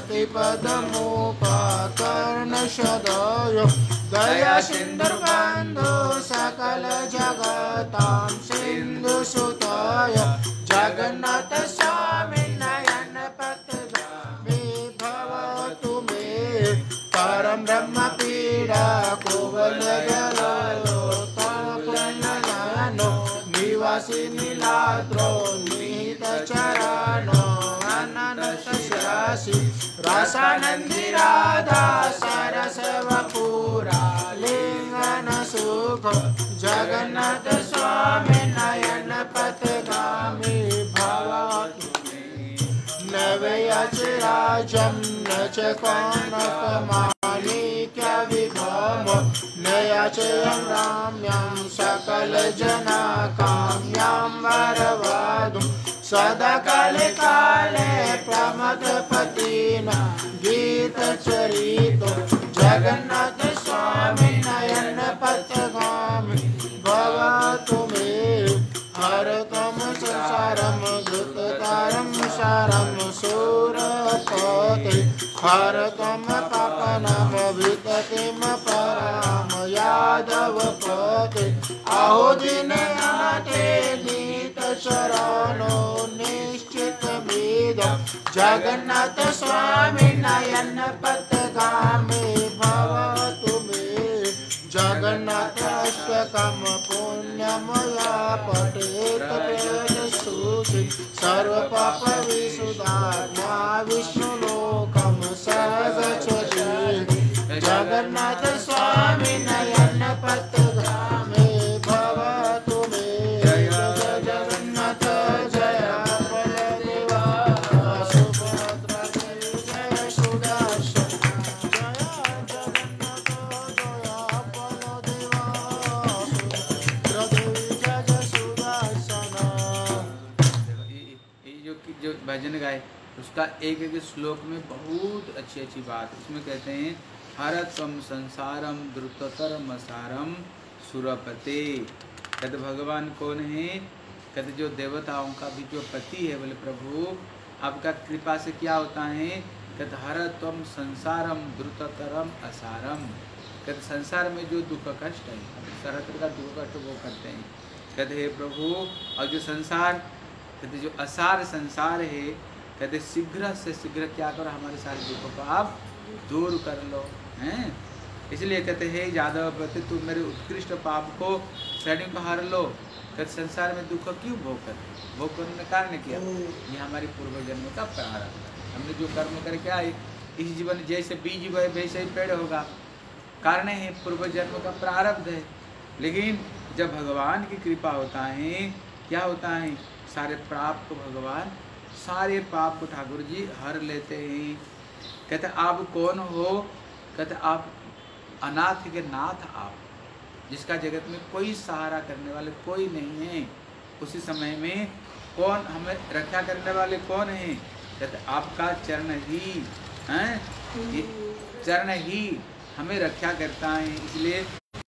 प्रतिपदमुपकर्ण सदय दया सिंधु बंधु सकल जगतां सिंधु सुताय जगन्नाथ स्वामी नयन पथगामी भवतु मे परम ब्रह्म पीड़ा कुवल गलो तपनयनो निवासी नीलाद्रो निहित चरणो अनंत शिरासि रसानंदी राधा सरस वपुरा लिंगन सुख जगन्नाथ स्वामी नयन पथगामी भवतु नवयचराजं न च कौनकमाणिक्य विभव नयचयं राम्यं सकल जनाकाम्यां वरवधुं सदा काले काले प्रमथपतिना गीत चरितो जगन्नाथ स्वामी नयन पथगामी भवतु मे हरतम संसारम धृततारम सारम सूरपते हरतम पापन पतिम पराम यादवपते अहो दिन नाथे नीत शरणो निश्चित वेदम जगन्नाथ स्वामी नयन पथगामी भवतु मे जगन्नाथ अष्टकम पुण्यमया पठेत प्रेतसुखी सर्व पाप विशुद्धात्मा विष्णुलोकम सर्वगच्छति जगन्नाथ स्वामी नयन पथगामी भवतु मे जय जगन्नाथ जय बलदेवा सुभद्रा जय सुदर्शन जो भजन गाए उसका एक एक श्लोक में बहुत अच्छी अच्छी बात इसमें कहते हैं हरत्वम संसारम द्रुततरम सारम सुरपते। कहते भगवान कौन है? कहते जो देवताओं का भी जो पति है बोले प्रभु आपका कृपा से क्या होता है? कहते हरत्वम संसारम द्रुततरम असारम। कहते संसार में जो दुख कष्ट है सरहत्र का दुख कष्ट वो करते हैं। कहते हे प्रभु और जो संसार कहते जो असार संसार है कहते शीघ्र से शीघ्र क्या करो हमारे सारे दुखों को आप दूर कर लो हैं। इसलिए कहते हैं यादव प्रति तुम मेरे उत्कृष्ट पाप को श्रेणी को हार लो। कहते संसार में दुख क्यों भोग करने का कारण किया ये हमारी पूर्व जन्म का प्रारब्ध। हमने जो कर्म करके आए इस जीवन जैसे बीज बहे वैसे ही पेड़ होगा। कारण है पूर्व जन्म का प्रारब्ध है। लेकिन जब भगवान की कृपा होता है क्या होता है? सारे पाप को भगवान सारे पाप को ठाकुर जी हर लेते हैं। कहते आप कौन हो? कहते आप अनाथ के नाथ आप जिसका जगत में कोई सहारा करने वाले कोई नहीं है। उसी समय में कौन हमें रक्षा करने वाले कौन है? कहते आपका चरण ही हैं, ये चरण ही हमें रक्षा करता है। इसलिए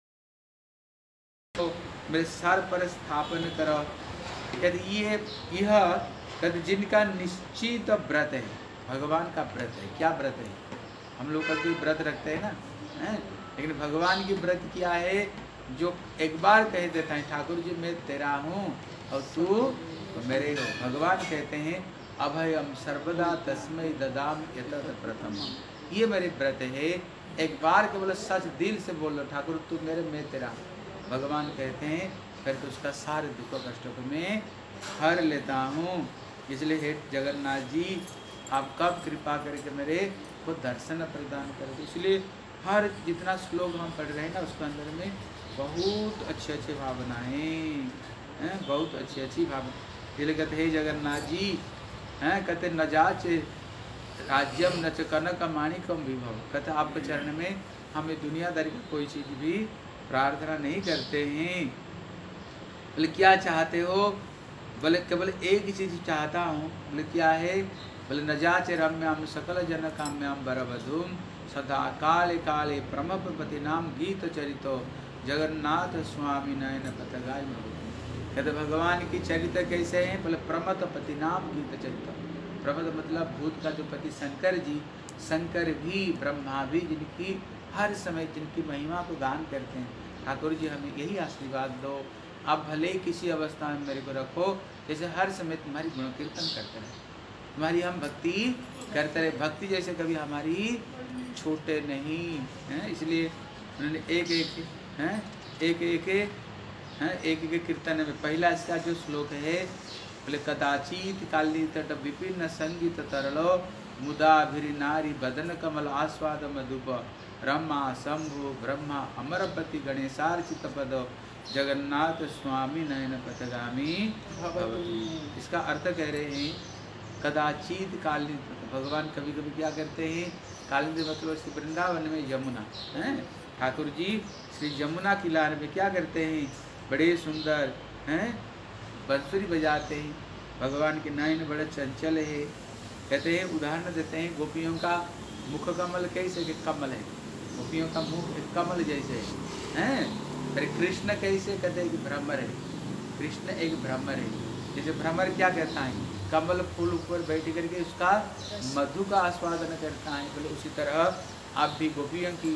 तो मेरे सर पर स्थापन करो। कहते यह कहते जिनका निश्चित व्रत है भगवान का व्रत है। क्या व्रत है? हम लोग कभी व्रत रखते हैं ना हैं? लेकिन भगवान की व्रत क्या है? जो एक बार कह देता है ठाकुर जी मैं तेरा हूँ और तू तो मेरे हो। भगवान कहते हैं अभयम सर्वदा तस्मै ददाम यतत प्रथम। ये मेरे व्रत है। एक बार केवल सच दिल से बोल लो ठाकुर तू मेरे मैं तेरा। भगवान कहते हैं फिर तो उसका सारे दुख कष्टों को मैं हर लेता हूँ। इसलिए हे जगन्नाथ जी आप कब कृपा करके मेरे को दर्शन प्रदान कर दो। इसलिए हर जितना श्लोक हम पढ़ रहे हैं ना उसके अंदर में बहुत अच्छी अच्छी भावनाएँ हैं, बहुत अच्छी अच्छी भावना। इसलिए कहते हे जगन्नाथ जी हैं कहते न जाच राज्यम न च कनक माणिकम विभव। कहते आपके चरण में हमें दुनियादारी की कोई चीज़ भी प्रार्थना नहीं करते हैं। बोले क्या चाहते हो? बोले केवल एक ही चीज़ चाहता हूँ। बोले क्या है? बोले न जाचे रम्याम सकल जन काम्याम बरबधूम सदा काले काले प्रमपति नाम गीत चरितो जगन्नाथ स्वामी नयन पथगाय। कहते भगवान की चरित्र कैसे हैं? बोले प्रमतपति नाम गीत चरितो। प्रमत मतलब भूत का जो पति शंकर जी, शंकर भी ब्रह्मा भी जिनकी हर समय जिनकी महिमा को गान करते हैं। ठाकुर जी हमें यही आशीर्वाद दो। आप भले ही किसी अवस्था में मेरे को रखो जैसे हर समय तुम्हारी गुण कीर्तन करते रहे, तुम्हारी हम भक्ति करते रहे। भक्ति जैसे कभी हमारी छूटे नहीं हैं। इसलिए उन्होंने एक एक कीर्तन में पहला इसका जो श्लोक है बोले कदाचित काली तट विपिन्न संगीत तरलो मुदाभिरी नारी बदन कमल आस्वाद मधुप रमा शंभु ब्रह्मा अमरपति गणेशार्चित पद जगन्नाथ स्वामी नयन पथगामी भवति। इसका अर्थ कह रहे हैं कदाचित कालीन। भगवान कभी कभी क्या करते हैं? कालीन मतलब श्री वृंदावन में यमुना हैं, ठाकुर जी श्री यमुना की लहर में क्या करते हैं? बड़े सुंदर हैं बंसुरी बजाते हैं। भगवान के नयन बड़े चंचल है। कहते हैं उदाहरण देते हैं गोपियों का मुख कमल कैसे कि कमल है, गोपियों का मुख कमल जैसे हैं। फिर कृष्ण कैसे? कहते हैं कि भ्रमर है। कृष्ण एक भ्रमर है। जैसे भ्रमर क्या कहता है? कमल फूल ऊपर बैठ करके उसका मधु का आस्वादन करता है। बोले उसी तरह आप भी गोपियों की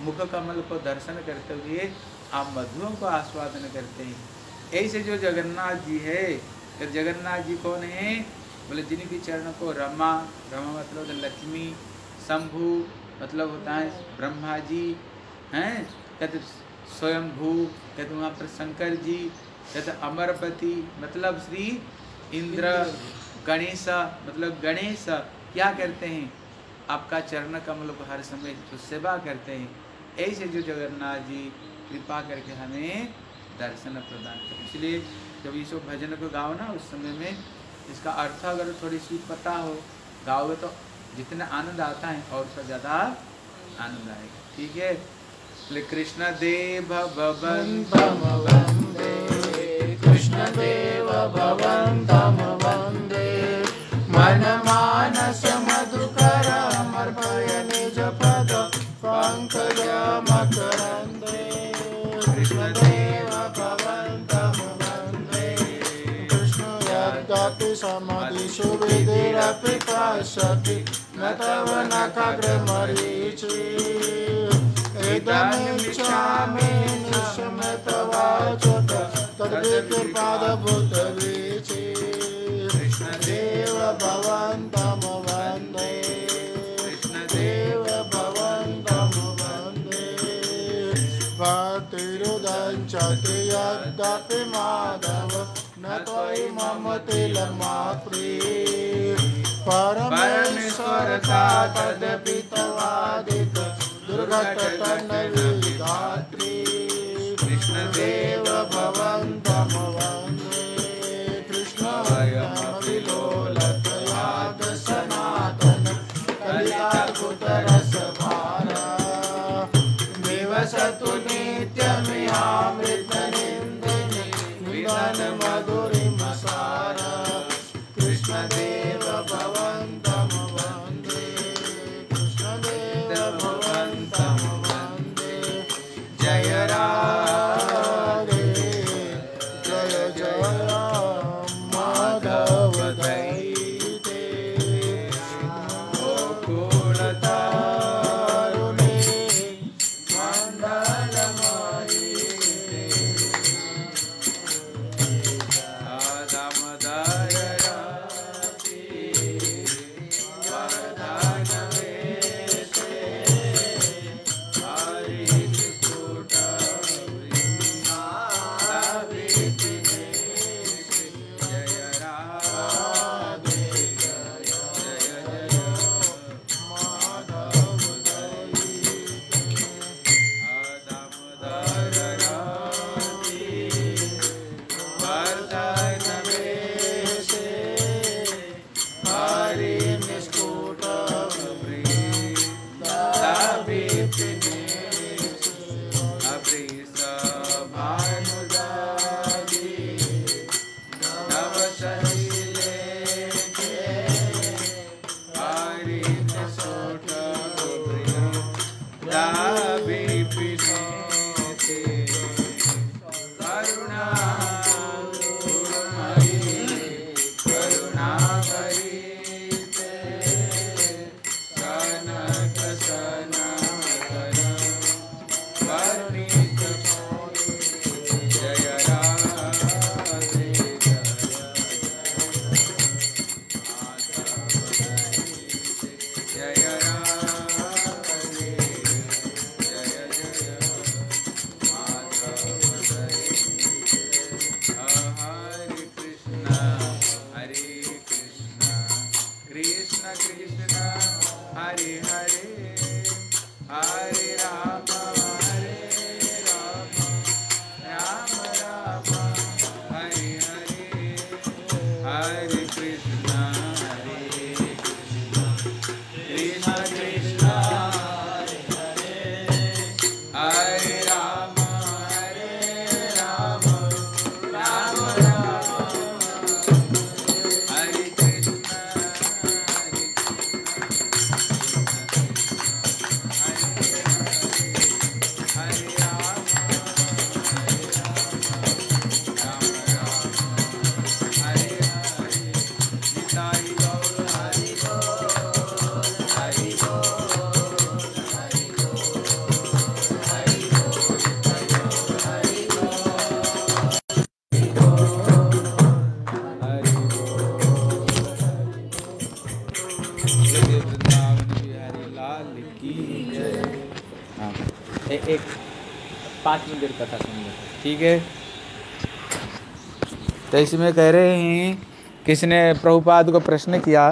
मुख कमल को दर्शन करते हुए आप मधुओं को आस्वादन करते हैं। ऐसे जो जगन्नाथ जी है, तो जगन्नाथ जी कौन है? बोले जिनकी चरण को रमा, रमा मतलब लक्ष्मी, शंभु मतलब होता है ब्रह्मा जी हैं, कहते स्वयंभू, कहते वहाँ पर शंकर जी, कहते अमरपति मतलब श्री इंद्र, गणेश मतलब गणेश क्या करते हैं? आपका चरण कमल को हर समय तो सेवा करते हैं। ऐसे जो जगन्नाथ जी कृपा करके हमें दर्शन प्रदान करें। इसलिए जब ये सब भजन को गाओ ना, उस समय में इसका अर्थ अगर थोड़ी सी पता हो, गाओगे तो जितना आनंद आता है और उसका ज़्यादा आनंद आएगा। ठीक है, कृष्ण देव भवन्तम वन्दे, कृष्ण देव भवन्तम वन्दे, मन मानस मधुकर अर्पय निज पद पंकज मकरन्दे। कृष्ण देव भवन्तम वन्दे, कृष्ण यद्यपि समाधिषु विधिरपि पश्यति न तव नखग्रमरीचि। इदमिच्छामि निशम्यतवाचोत तद्विकृपादभूतवीचि। कृष्ण देव भवन्तम वन्दे, कृष्ण देव भवन्तम वन्दे। भक्तिरुदञ्चति यद्यपि माधव न त्वयि मम तिलमाप्रि। परमेश्वरता तदपि तवादित दुर्घटतन्नविधात्री। कृष्ण देव भवन्तम वन्दे, कृष्ण विलोलतयाग सनातन कलिकाकुतरसभारा। निवसतु नित्यमिहामृतनिन्दिनी निधन मधुरिमसारा। कृष्ण देव भवन्तम वन्दे, कृष्ण देव भवन्तम वन्दे। जय राधे जय जय माधव दैते। गोकुलतारुणे मण्डल एक 5 मिनट देर कथा सुन लेते, ठीक है। तो इसमें कह रहे हैं, किसने प्रभुपाद को प्रश्न किया,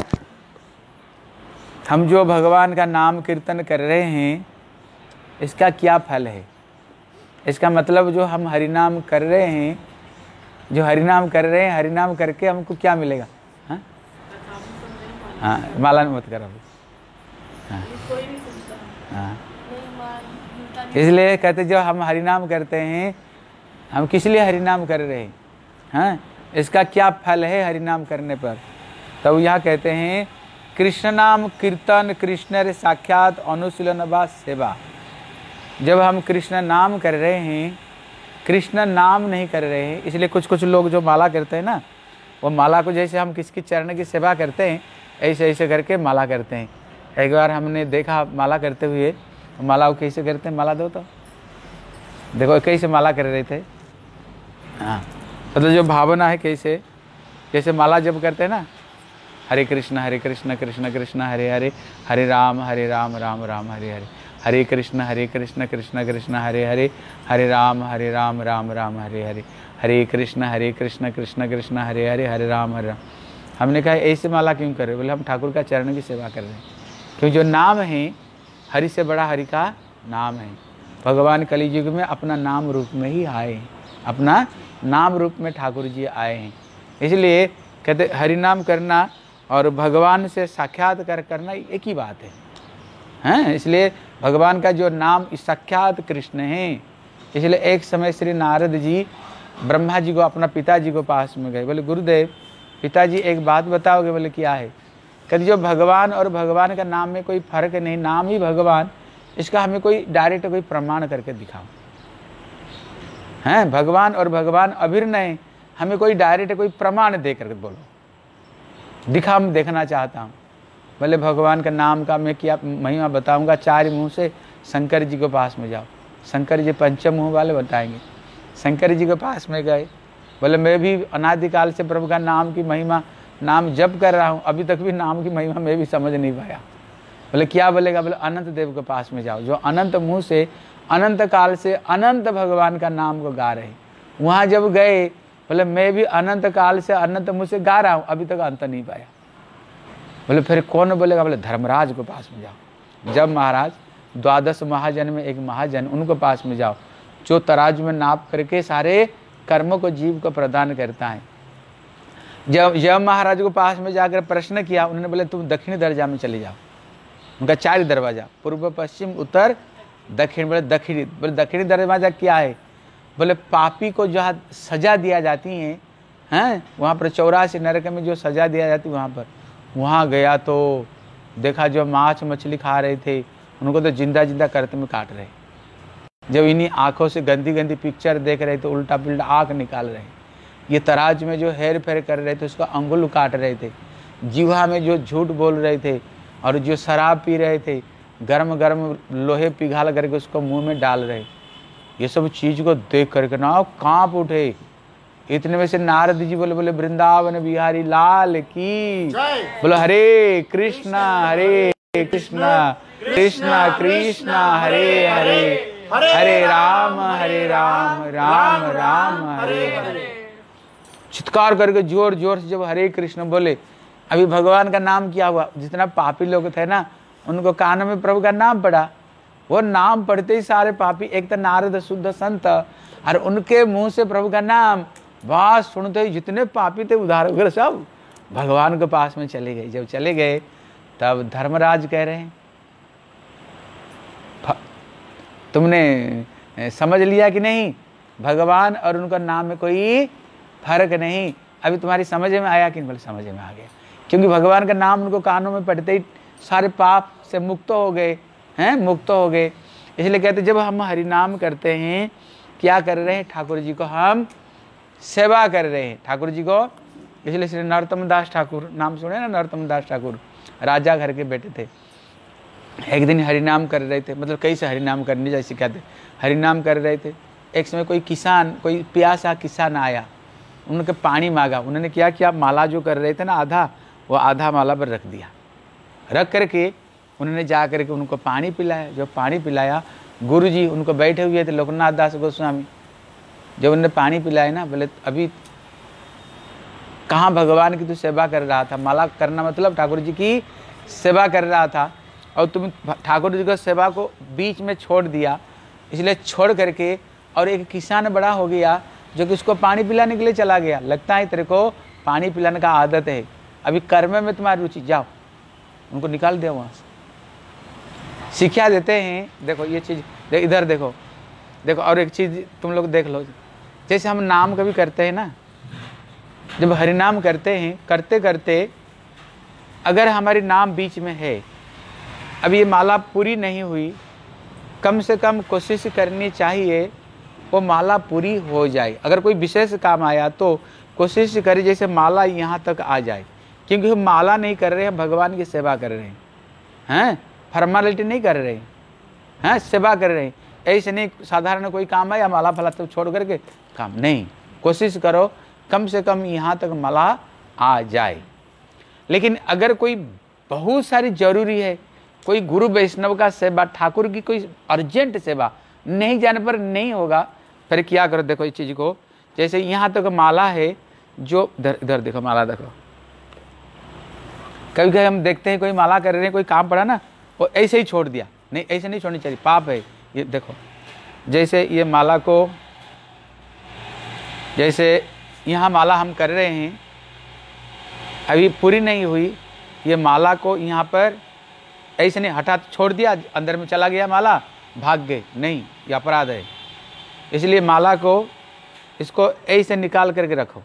हम जो भगवान का नाम कीर्तन कर रहे हैं इसका क्या फल है। इसका मतलब जो हम हरिनाम कर रहे हैं, जो हरिनाम कर रहे हैं, हरिनाम करके हमको क्या मिलेगा। हाँ हाँ, माला मत करो। हाँ हाँ, इसलिए कहते जो हम हरिनाम करते हैं, हम किस लिए हरिनाम कर रहे हैं, हाँ, इसका क्या फल है हरिनाम करने पर। तब यहाँ कहते हैं कृष्ण नाम कीर्तन कृष्ण साक्षात अनुशीलन व सेवा। जब हम कृष्ण नाम कर रहे हैं, कृष्ण नाम नहीं कर रहे हैं, इसलिए कुछ लोग जो माला करते हैं ना, वो माला को जैसे हम किसकी चरण की सेवा करते हैं ऐसे ऐसे करके माला करते हैं। एक बार हमने देखा माला करते हुए, माला को कैसे करते हैं, माला दो तो देखो कैसे माला कर रहे थे। हाँ, मतलब जो भावना है कैसे, जैसे माला जब करते हैं ना, हरे कृष्ण कृष्ण कृष्ण हरे हरे, हरे राम राम राम हरे हरे, हरे कृष्ण कृष्ण कृष्ण हरे हरे, हरे राम राम राम हरे हरे, हरे कृष्ण कृष्ण कृष्ण हरे हरे, हरे राम। हमने कहा ऐसे माला क्यों कर रहे, बोले हम ठाकुर का चरण की सेवा कर रहे हैं, क्योंकि जो नाम है हरि से बड़ा हरि का नाम है। भगवान कलियुग में अपना नाम रूप में ही आए हैं, अपना नाम रूप में ठाकुर जी आए हैं। इसलिए कहते हरि नाम करना और भगवान से साक्षात्कार करना एक ही बात है, हैं। इसलिए भगवान का जो नाम साक्षात कृष्ण है। इसलिए एक समय श्री नारद जी ब्रह्मा जी को, अपना पिताजी को पास में गए, बोले गुरुदेव पिताजी एक बात बताओगे। बोले क्या है। कहते जो भगवान और भगवान का नाम में कोई फर्क नहीं, नाम ही भगवान, इसका हमें कोई डायरेक्ट कोई प्रमाण करके दिखाओ। हैं, भगवान और भगवान अभिन्न है, हमें कोई डायरेक्ट कोई प्रमाण दे करके बोलो, दिखा, मैं देखना चाहता हूँ। बोले भगवान का नाम का मैं क्या महिमा बताऊंगा, 4 मुँह से शंकर जी के पास में जाओ। शंकर जी 5 मुँह वाले बताएंगे। शंकर जी के पास में गए, बोले मैं भी अनादिकाल से प्रभु का नाम की महिमा, नाम जप कर रहा हूँ, अभी तक भी नाम की महिमा मैं भी समझ नहीं पाया। बोले क्या बोलेगा। बोले अनंत देव के पास में जाओ, जो अनंत मुँह से अनंत काल से अनंत भगवान का नाम को गा रहे। वहाँ जब गए, बोले मैं भी अनंत काल से अनंत मुँह से गा रहा हूँ, अभी तक अंत नहीं पाया। बोले फिर कौन बोलेगा। बोले धर्मराज के पास में जाओ। जब महाराज 12 महाजन में एक महाजन, उनके पास में जाओ, जो तराजू में नाप करके सारे कर्मों को जीव को प्रदान करता है। जब महाराज को पास में जाकर प्रश्न किया, उन्होंने बोले तुम दक्षिणी दरवाजा में चले जाओ। उनका 4 दरवाजा, पूर्व पश्चिम उत्तर दक्षिण। बोले दक्षिणी। बोले दक्षिणी दरवाजा क्या है। बोले पापी को जहाँ सजा दिया जाती है, हैं, वहाँ पर 84 नरक में जो सजा दिया जाती है, वहाँ पर वहाँ गया तो देखा जो मांस मछली खा रहे थे उनको तो जिंदा जिंदा करते में काट रहे। जब इन्हीं आँखों से गंदी गंदी पिक्चर देख रहे थे, उल्टा पुल्टा आँख निकाल रहे। ये तराज में जो हेर फेर कर रहे थे उसको अंगुल काट रहे थे। जीवा में जो झूठ बोल रहे थे और जो शराब पी रहे थे, गर्म गर्म लोहे पिघाल करके उसको मुंह में डाल रहे। ये सब चीज़ को देख करके ना काँप उठे। इतने में से नारद जी बोले, बोले वृंदावन बिहारी लाल की, बोले हरे कृष्णा कृष्णा कृष्णा हरे हरे, हरे राम राम राम हरे हरे। चित्कार करके जोर जोर से जब हरे कृष्ण बोले, अभी भगवान का नाम क्या हुआ। जितना पापी लोग थे ना, उनको कानों में प्रभु का नाम पड़ा। वो नाम पढ़ते ही सारे पापी, एक तो नारद शुद्ध संत और उनके मुंह से प्रभु का नाम बात सुनते ही जितने पापी थे उधार वगैरह सब भगवान के पास में चले गए। जब चले गए तब धर्मराज कह रहे हैं तुमने समझ लिया कि नहीं, भगवान और उनका नाम में कोई फर्क नहीं। अभी तुम्हारी समझ में आया कि नहीं। बोले समझ में आ गया, क्योंकि भगवान का नाम उनको कानों में पढ़ते ही सारे पाप से मुक्त हो गए हैं, मुक्त हो गए। इसलिए कहते जब हम हरि नाम करते हैं, क्या कर रहे हैं, ठाकुर जी को हम सेवा कर रहे हैं, ठाकुर जी को। इसलिए श्री नरोत्तम दास ठाकुर, नाम सुने ना, नरोत्तम दास ठाकुर राजा घर के बेटे थे। एक दिन हरिनाम कर रहे थे, मतलब कैसे हरिनाम करने जैसे कहते, हरिनाम कर रहे थे। एक समय कोई किसान, कोई प्यासा किसान आया, उनके पानी मांगा। उन्होंने क्या किया, माला जो कर रहे थे ना आधा, वो आधा माला पर रख दिया। रख करके उन्होंने जा करके उनको पानी पिलाया। जब पानी पिलाया गुरु जी उनको बैठे हुए थे लोकनाथ दास गोस्वामी, जब उन्होंने पानी पिलाया ना, बोले अभी कहाँ भगवान की तू सेवा कर रहा था, माला करना मतलब ठाकुर जी की सेवा कर रहा था, और तुम ठाकुर जी को सेवा को बीच में छोड़ दिया, इसलिए छोड़ करके और एक किसान बड़ा हो गया जो कि उसको पानी पिलाने के लिए चला गया। लगता है तेरे को पानी पिलाने का आदत है, अभी कर्म में तुम्हारी रुचि, जाओ उनको निकाल दो वहाँ से। शिक्षा देते हैं। देखो ये चीज़ इधर देखो, देखो और एक चीज़ तुम लोग देख लो, जैसे हम नाम कभी करते हैं ना, जब हरिनाम करते हैं, करते करते अगर हमारी नाम बीच में है, अब ये माला पूरी नहीं हुई, कम से कम कोशिश करनी चाहिए वो माला पूरी हो जाए। अगर कोई विशेष काम आया तो कोशिश करें जैसे माला यहाँ तक आ जाए, क्योंकि हम माला नहीं कर रहे हैं, भगवान की सेवा कर रहे हैं, फॉर्मेलिटी नहीं कर रहे हैं, सेवा कर रहे हैं। ऐसे नहीं साधारण कोई काम है या माला फला तो छोड़ करके काम नहीं, कोशिश करो कम से कम यहाँ तक माला आ जाए। लेकिन अगर कोई बहुत सारी जरूरी है, कोई गुरु वैष्णव का सेवा, ठाकुर की कोई अर्जेंट सेवा नहीं जाने पर नहीं होगा, फिर क्या करो, देखो इस चीज़ को, जैसे यहाँ तक माला है, जो इधर देखो माला देखो, कभी कभी हम देखते हैं कोई माला कर रहे हैं, कोई काम पड़ा ना, वो ऐसे ही छोड़ दिया, नहीं ऐसे नहीं छोड़नी चाहिए, पाप है ये। देखो जैसे ये माला को, जैसे यहाँ माला हम कर रहे हैं, अभी पूरी नहीं हुई, ये माला को यहाँ पर ऐसे नहीं हटा छोड़ दिया, अंदर में चला गया माला, भाग गए, नहीं, ये अपराध है। इसलिए माला को इसको ऐसे निकाल करके रखो,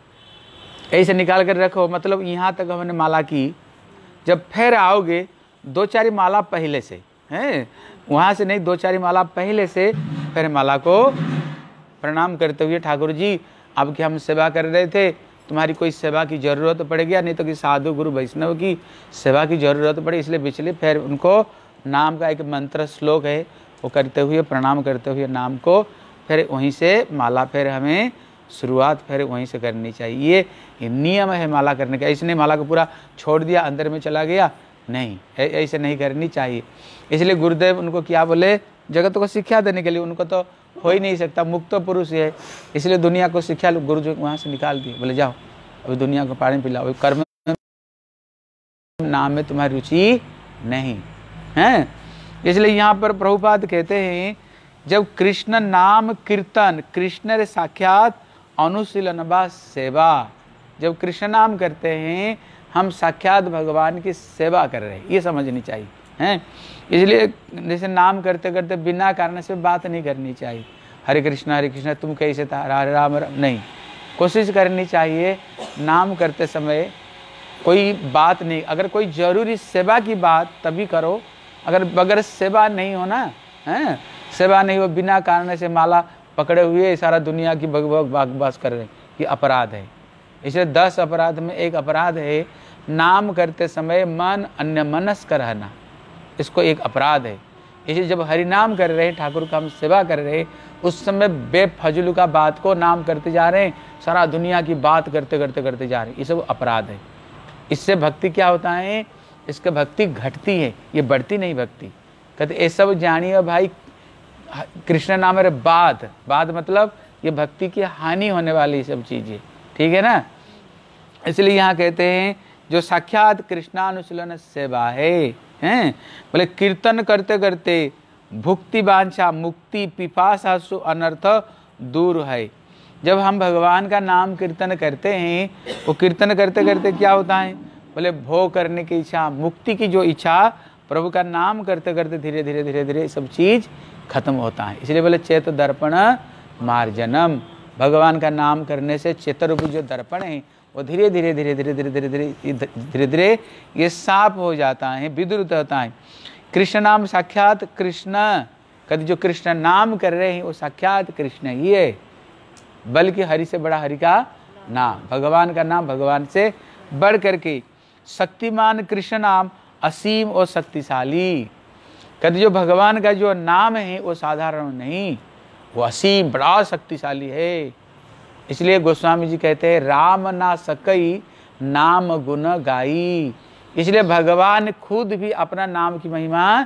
ऐसे निकाल कर रखो, मतलब यहाँ तक हमने माला की। जब फिर आओगे 2-4 माला पहले से, हैं वहाँ से नहीं, 2-4 माला पहले से फिर माला को प्रणाम करते हुए, ठाकुर जी आपकी हम सेवा कर रहे थे, तुम्हारी कोई सेवा की ज़रूरत पड़ेगी, नहीं तो कि साधु गुरु वैष्णव की सेवा की ज़रूरत पड़े, इसलिए पिछले फिर उनको नाम का एक मंत्र श्लोक है वो करते हुए, प्रणाम करते हुए नाम को, फिर वहीं से माला फिर हमें शुरुआत फिर वहीं से करनी चाहिए। ये नियम है माला करने का। इसने माला को पूरा छोड़ दिया, अंदर में चला गया, नहीं, ऐसे नहीं करनी चाहिए। इसलिए गुरुदेव उनको क्या बोले, जगत को शिक्षा देने के लिए, उनको तो हो ही नहीं सकता, मुक्त पुरुष है, इसलिए दुनिया को शिक्षा गुरु जी वहाँ से निकाल दिए, बोले जाओ अभी दुनिया को पानी पिलाओ, कर्म नाम में तुम्हारी रुचि नहीं है। इसलिए यहाँ पर प्रभुपाद कहते हैं, जब कृष्ण नाम कीर्तन, कृष्ण रे साक्षात अनुशीलन व सेवा, जब कृष्ण नाम करते हैं हम साक्षात भगवान की सेवा कर रहे हैं, ये समझनी चाहिए हैं। इसलिए जैसे नाम करते करते बिना कारण से बात नहीं करनी चाहिए, हरे कृष्णा तुम कैसे था, हरे राम राम, नहीं, कोशिश करनी चाहिए नाम करते समय कोई बात नहीं, अगर कोई जरूरी सेवा की बात तभी करो, अगर बगैर सेवा नहीं हो ना, हैं सेवा नहीं हो, बिना कारण से माला पकड़े हुए सारा दुनिया की बकवास कर रहे हैं, ये अपराध है। इसलिए 10 अपराध में एक अपराध है नाम करते समय मन अन्यमनस्क रहना, इसको एक अपराध है। इसलिए जब हरि नाम कर रहे हैं, ठाकुर का हम सेवा कर रहे हैं, उस समय बेफजूल का बात को नाम करते जा रहे हैं, सारा दुनिया की बात करते करते करते जा रहे हैं, ये सब अपराध है। इससे भक्ति क्या होता है, इसके भक्ति घटती है, ये बढ़ती नहीं भक्ति। कहते ये सब जानिए भाई, कृष्ण नाम रे बाद मतलब ये भक्ति की हानि होने वाली सब चीज़ें, ठीक है ना। इसलिए यहाँ कहते हैं जो साक्षात कृष्णानुशीलन सेवा है, हैं बोले कीर्तन करते करते भुक्ति वांछा मुक्ति पिपासा सु अनर्थ दूर है। जब हम भगवान का नाम कीर्तन करते हैं, वो कीर्तन करते करते क्या होता है, बोले भोग करने की इच्छा, मुक्ति की जो इच्छा, प्रभु का नाम करते करते धीरे धीरे धीरे धीरे सब चीज़ खत्म होता है। इसलिए बोले चेत दर्पण मार्जनम, भगवान का नाम करने से चेतरूपी जो दर्पण है वो धीरे धीरे धीरे धीरे धीरे धीरे धीरे धीरे धीरे ये साफ हो जाता है, विद्रुत होता है। कृष्ण नाम साक्षात कृष्ण, कभी जो कृष्ण नाम कर रहे हैं वो साक्षात कृष्ण ही है, बल्कि हरि से बड़ा हरि का नाम, भगवान का नाम भगवान से बढ़ करके। शक्तिमान कृष्ण नाम असीम और शक्तिशाली, कभी जो भगवान का जो नाम है वो साधारण नहीं, वो असीम बड़ा शक्तिशाली है। इसलिए गोस्वामी जी कहते हैं राम ना सकई नाम गुण गाई। इसलिए भगवान खुद भी अपना नाम की महिमा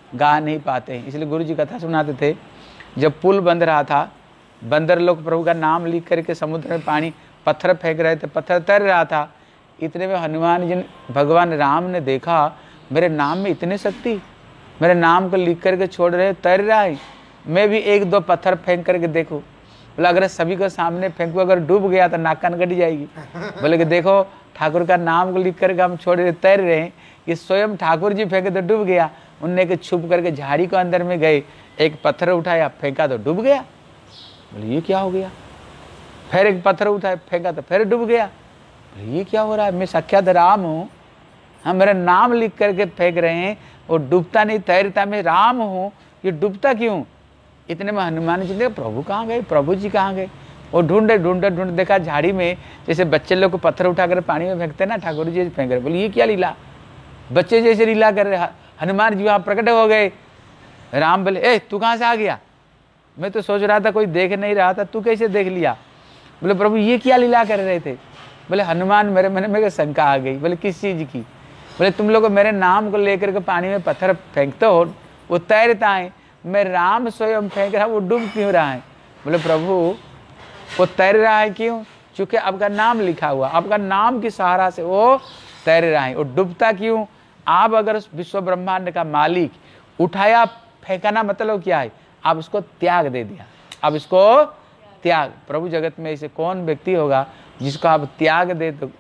गा नहीं पाते हैं। इसलिए गुरु जी कथा सुनाते थे, जब पुल बंध रहा था, बंदर लोग प्रभु का नाम लिख करके समुद्र में पानी पत्थर फेंक रहे थे, पत्थर तैर रहा था। इतने में हनुमान जी भगवान राम ने देखा मेरे नाम में इतनी शक्ति, मेरे नाम को लिख करके छोड़ रहे, तैर रहा है, मैं भी एक दो पत्थर फेंक करके देखो। बोला अगर सभी को सामने फेंकू, अगर डूब गया तो नाक कान कट जाएगी। बोले कि देखो ठाकुर का नाम को लिख करके हम छोड़ रहे, तैर रहे हैं, ये स्वयं ठाकुर जी फेंके तो डूब गया। उनने के छुप करके झाड़ी को अंदर में गए, एक पत्थर उठाया फेंका तो डूब गया। बोले ये क्या हो गया? फिर एक पत्थर उठाया फेंका तो फिर डूब गया। बोले ये क्या हो रहा है? मैं साक्षात राम हूँ, हम मेरा नाम लिख करके फेंक रहे हैं, वो डूबता नहीं तैरता, मैं राम हूँ, ये डूबता क्यों? इतने में हनुमान जी ने प्रभु कहाँ गए, प्रभु जी कहाँ गए? वो ढूंढे ढूंढे ढूंढ देखा झाड़ी में, जैसे बच्चे लोग को पत्थर उठा कर पानी में फेंकते ना, ठाकुर जी फेंक रहे। बोले ये क्या लीला, बच्चे जैसे लीला कर रहे। हनुमान जी वहाँ प्रकट हो गए। राम बोले ए तू कहाँ से आ गया? मैं तो सोच रहा था कोई देख नहीं रहा था, तू कैसे देख लिया? बोले प्रभु ये क्या लीला कर रहे थे? बोले हनुमान मेरे मन में शंका आ गई। बोले किस चीज़ की? बोले तुम लोग मेरे नाम को लेकर के पानी में पत्थर फेंकते हो, वो तैरता है, मैं राम स्वयं फेंक रहा, वो डूब क्यों रहा है? बोले प्रभु वो तैर रहा है क्यों? चूँकि आपका नाम लिखा हुआ, आपका नाम की सहारा से वो तैर रहा है। वो डूबता क्यों? आप अगर विश्व ब्रह्मांड का मालिक, उठाया फेंकाना मतलब क्या है? आप उसको त्याग दे दिया, आप इसको त्याग। प्रभु जगत में ऐसे कौन व्यक्ति होगा जिसको आप त्याग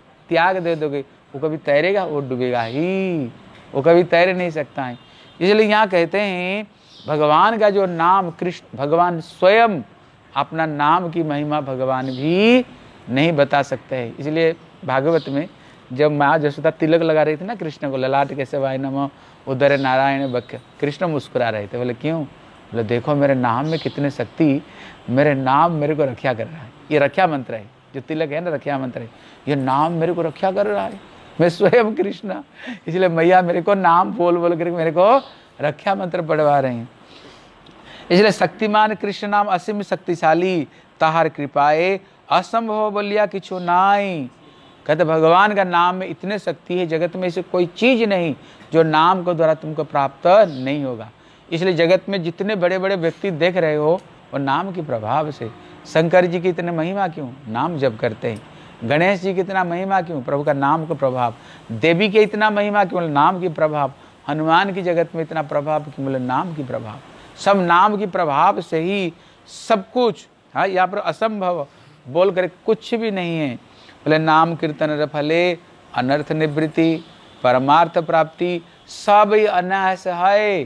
दे दोगे? वो कभी तैरेगा? वो डूबेगा ही, वो कभी तैर नहीं सकता है। इसलिए यहाँ कहते हैं भगवान का जो नाम, कृष्ण भगवान स्वयं अपना नाम की महिमा भगवान भी नहीं बता सकते हैं। इसलिए भागवत में जब माँ जसोदा तिलक लगा रही थी ना कृष्ण को, ललाट के सेवाय नमः उदर नारायण बक्य, कृष्ण मुस्कुरा रहे थे। बोले क्यों? बोले देखो मेरे नाम में कितनी शक्ति, मेरे नाम मेरे को रक्षा कर रहा है। ये रक्षा मंत्र है, जो तिलक है ना रक्षा मंत्र है, ये नाम मेरे को रक्षा कर रहा है, मैं स्वयं कृष्ण। इसलिए मैया मेरे को नाम बोल बोल करके मेरे को रक्षा मंत्र पढ़वा रहे हैं। इसलिए शक्तिमान कृष्ण नाम असीम शक्तिशाली, ताहार कृपाए असंभव बोलिया किछु नाई। कहते भगवान का नाम में इतने शक्ति है, जगत में ऐसे कोई चीज नहीं जो नाम के द्वारा तुमको प्राप्त नहीं होगा। इसलिए जगत में जितने बड़े बड़े व्यक्ति देख रहे हो वो नाम के प्रभाव से। शंकर जी की इतने महिमा क्यों? नाम जप करते हैं। गणेश जी की इतना महिमा क्यों? प्रभु का नाम का प्रभाव। देवी के इतना महिमा क्यों? नाम की प्रभाव। हनुमान की जगत में इतना प्रभाव क्यों? बोले नाम की प्रभाव। सब नाम की प्रभाव से ही सब कुछ। हाँ, यहाँ पर असंभव बोल कर कुछ भी नहीं है। बोले नाम कीर्तन फले अनर्थ निवृत्ति परमार्थ प्राप्ति सब अनायास है।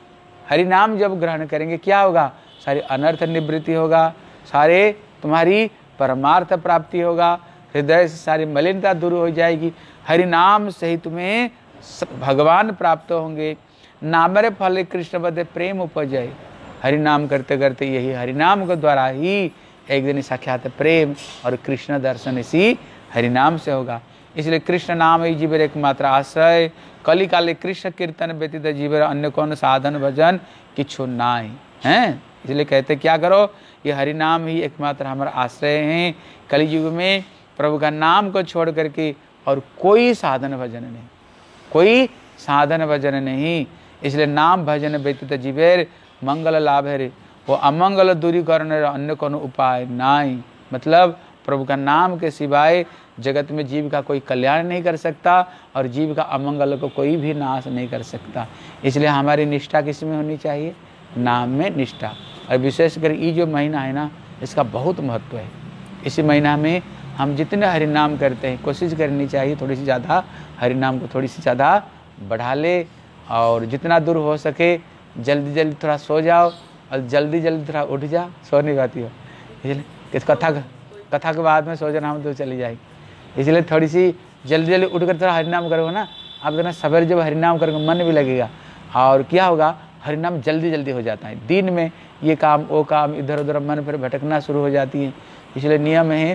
हरि नाम जब ग्रहण करेंगे क्या होगा? सारी अनर्थ निवृत्ति होगा, सारे तुम्हारी परमार्थ प्राप्ति होगा, हृदय से सारी मलिनता दूर हो जाएगी। हरि नाम से ही तुम्हें भगवान प्राप्त होंगे। नामरे फले कृष्ण बदे प्रेम उपजय। हरि नाम करते करते यही हरि नाम के द्वारा ही एक दिन साक्षात प्रेम और कृष्ण दर्शन इसी हरि नाम से होगा। इसलिए कृष्ण नाम ही जीवर एकमात्र आश्रय। कली काले कृष्ण कीर्तन व्यतीत जीवर अन्य कौन साधन भजन किछु नाई हैं। इसलिए कहते क्या करो, ये हरि नाम ही एकमात्र हमारा आश्रय हैं। कली युग में प्रभु का नाम को छोड़ करके और कोई साधन भजन नहीं, कोई साधन भजन नहीं। इसलिए नाम भजन व्यतीत जीवेर मंगल लाभ है, वो अमंगल दूरी करने अन्य कोनो उपाय नाई। मतलब प्रभु का नाम के सिवाय जगत में जीव का कोई कल्याण नहीं कर सकता और जीव का अमंगल को कोई भी नाश नहीं कर सकता। इसलिए हमारी निष्ठा किस में होनी चाहिए? नाम में निष्ठा। और विशेषकर ये जो महीना है ना, इसका बहुत महत्व है। इसी महीना में हम जितने हरि नाम करते हैं, कोशिश करनी चाहिए थोड़ी सी ज़्यादा हरि नाम को थोड़ी सी ज़्यादा बढ़ा ले। और जितना दूर हो सके जल्दी जल्दी थोड़ा सो जाओ और जल्दी जल्दी थोड़ा उठ जा, सो नहीं पाती हो। इसलिए कथा के बाद में सो जाना हम तो चली जाएगी। इसलिए थोड़ी सी जल्दी जल्दी उठ कर थोड़ा हरिनाम करोगे ना, आप इतना सवेरे जब हरिनाम करोगे मन भी लगेगा और क्या होगा, हरिनाम जल्दी जल्दी हो जाता है। दिन में ये काम वो काम इधर उधर मन फिर भटकना शुरू हो जाती है। इसलिए नियम है,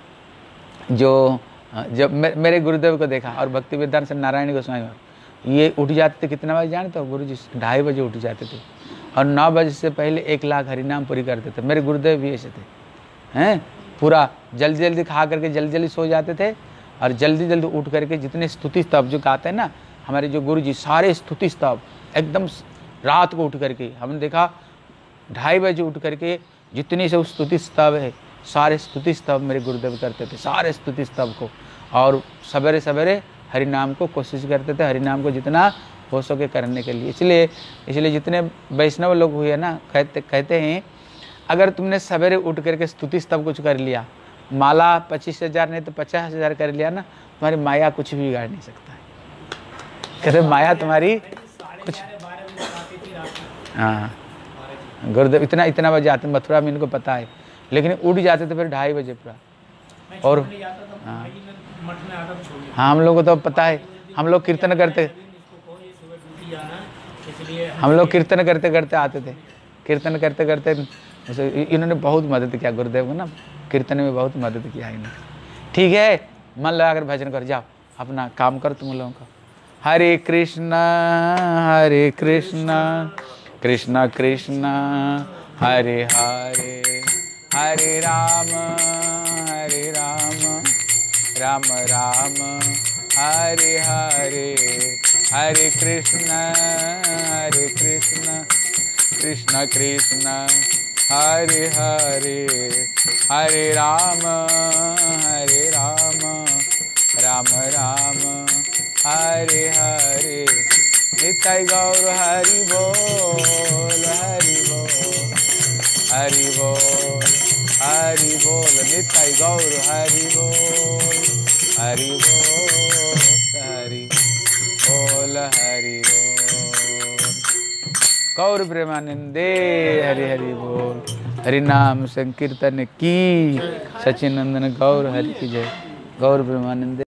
जो जब मेरे गुरुदेव को देखा और भक्ति वेदांत से नारायण गोस्वामी ये उठ जाते थे कितना बजे जानते हो? गुरु जी 2:30 बजे उठ जाते थे और 9 बजे से पहले 1 लाख हरिनाम पूरी करते थे। मेरे गुरुदेव भी ऐसे थे हैं, पूरा जल्दी जल्दी खा करके जल्दी जल्दी सो जाते थे और जल्दी जल्दी उठ करके जितने स्तुति स्तव जो गाते हैं ना हमारे जो गुरु जी, सारे स्तुति स्तव एकदम रात को उठ करके हमने देखा 2:30 बजे उठ करके जितनी से स्तुति स्तव है सारे स्तुति स्तव मेरे गुरुदेव करते थे, सारे स्तुति स्तव को। और सवेरे सवेरे हरि नाम को कोशिश करते थे, हरि नाम को जितना हो सके करने के लिए। इसलिए जितने वैष्णव लोग हुए ना, कहते हैं अगर तुमने सवेरे उठ करके स्तुति स्तव कुछ कर लिया, माला 25,000 नहीं तो 50,000 कर लिया ना, तुम्हारी माया कुछ भी बिगाड़ नहीं सकता है। कहते माया तुम्हारी कुछ, हाँ गुरुदेव इतना बजे आते, मथुरा में इनको पता है, लेकिन उठ जाते थे फिर 2:30 बजे पूरा। और हाँ हम लोग को तो पता है, हम लोग कीर्तन करते, हम लोग कीर्तन करते करते आते थे, कीर्तन करते करते इन्होंने बहुत मदद किया गुरुदेव को ना, कीर्तन में बहुत मदद किया इन्होंने। ठीक है, मन लगा कर भजन कर, जाओ अपना काम कर तुम लोगों का। हरे कृष्णा कृष्णा कृष्णा हरे हरे, हरे राम राम राम हरे हरे, हरे कृष्णा कृष्णा कृष्णा हरे हरे, हरे राम राम राम हरे हरे। निताई गौर हरि बोल, हरि बोल, हरि बोल, हरि बोल, निताई गौर हरि बोल, हरि बोल, हरि बोल, हरि बोल। गौर प्रेमानंदे हरि हरि बोल। हरि नाम संकीर्तन की, सचिनंदन गौर हरि की जय। गौर प्रेमानंदे।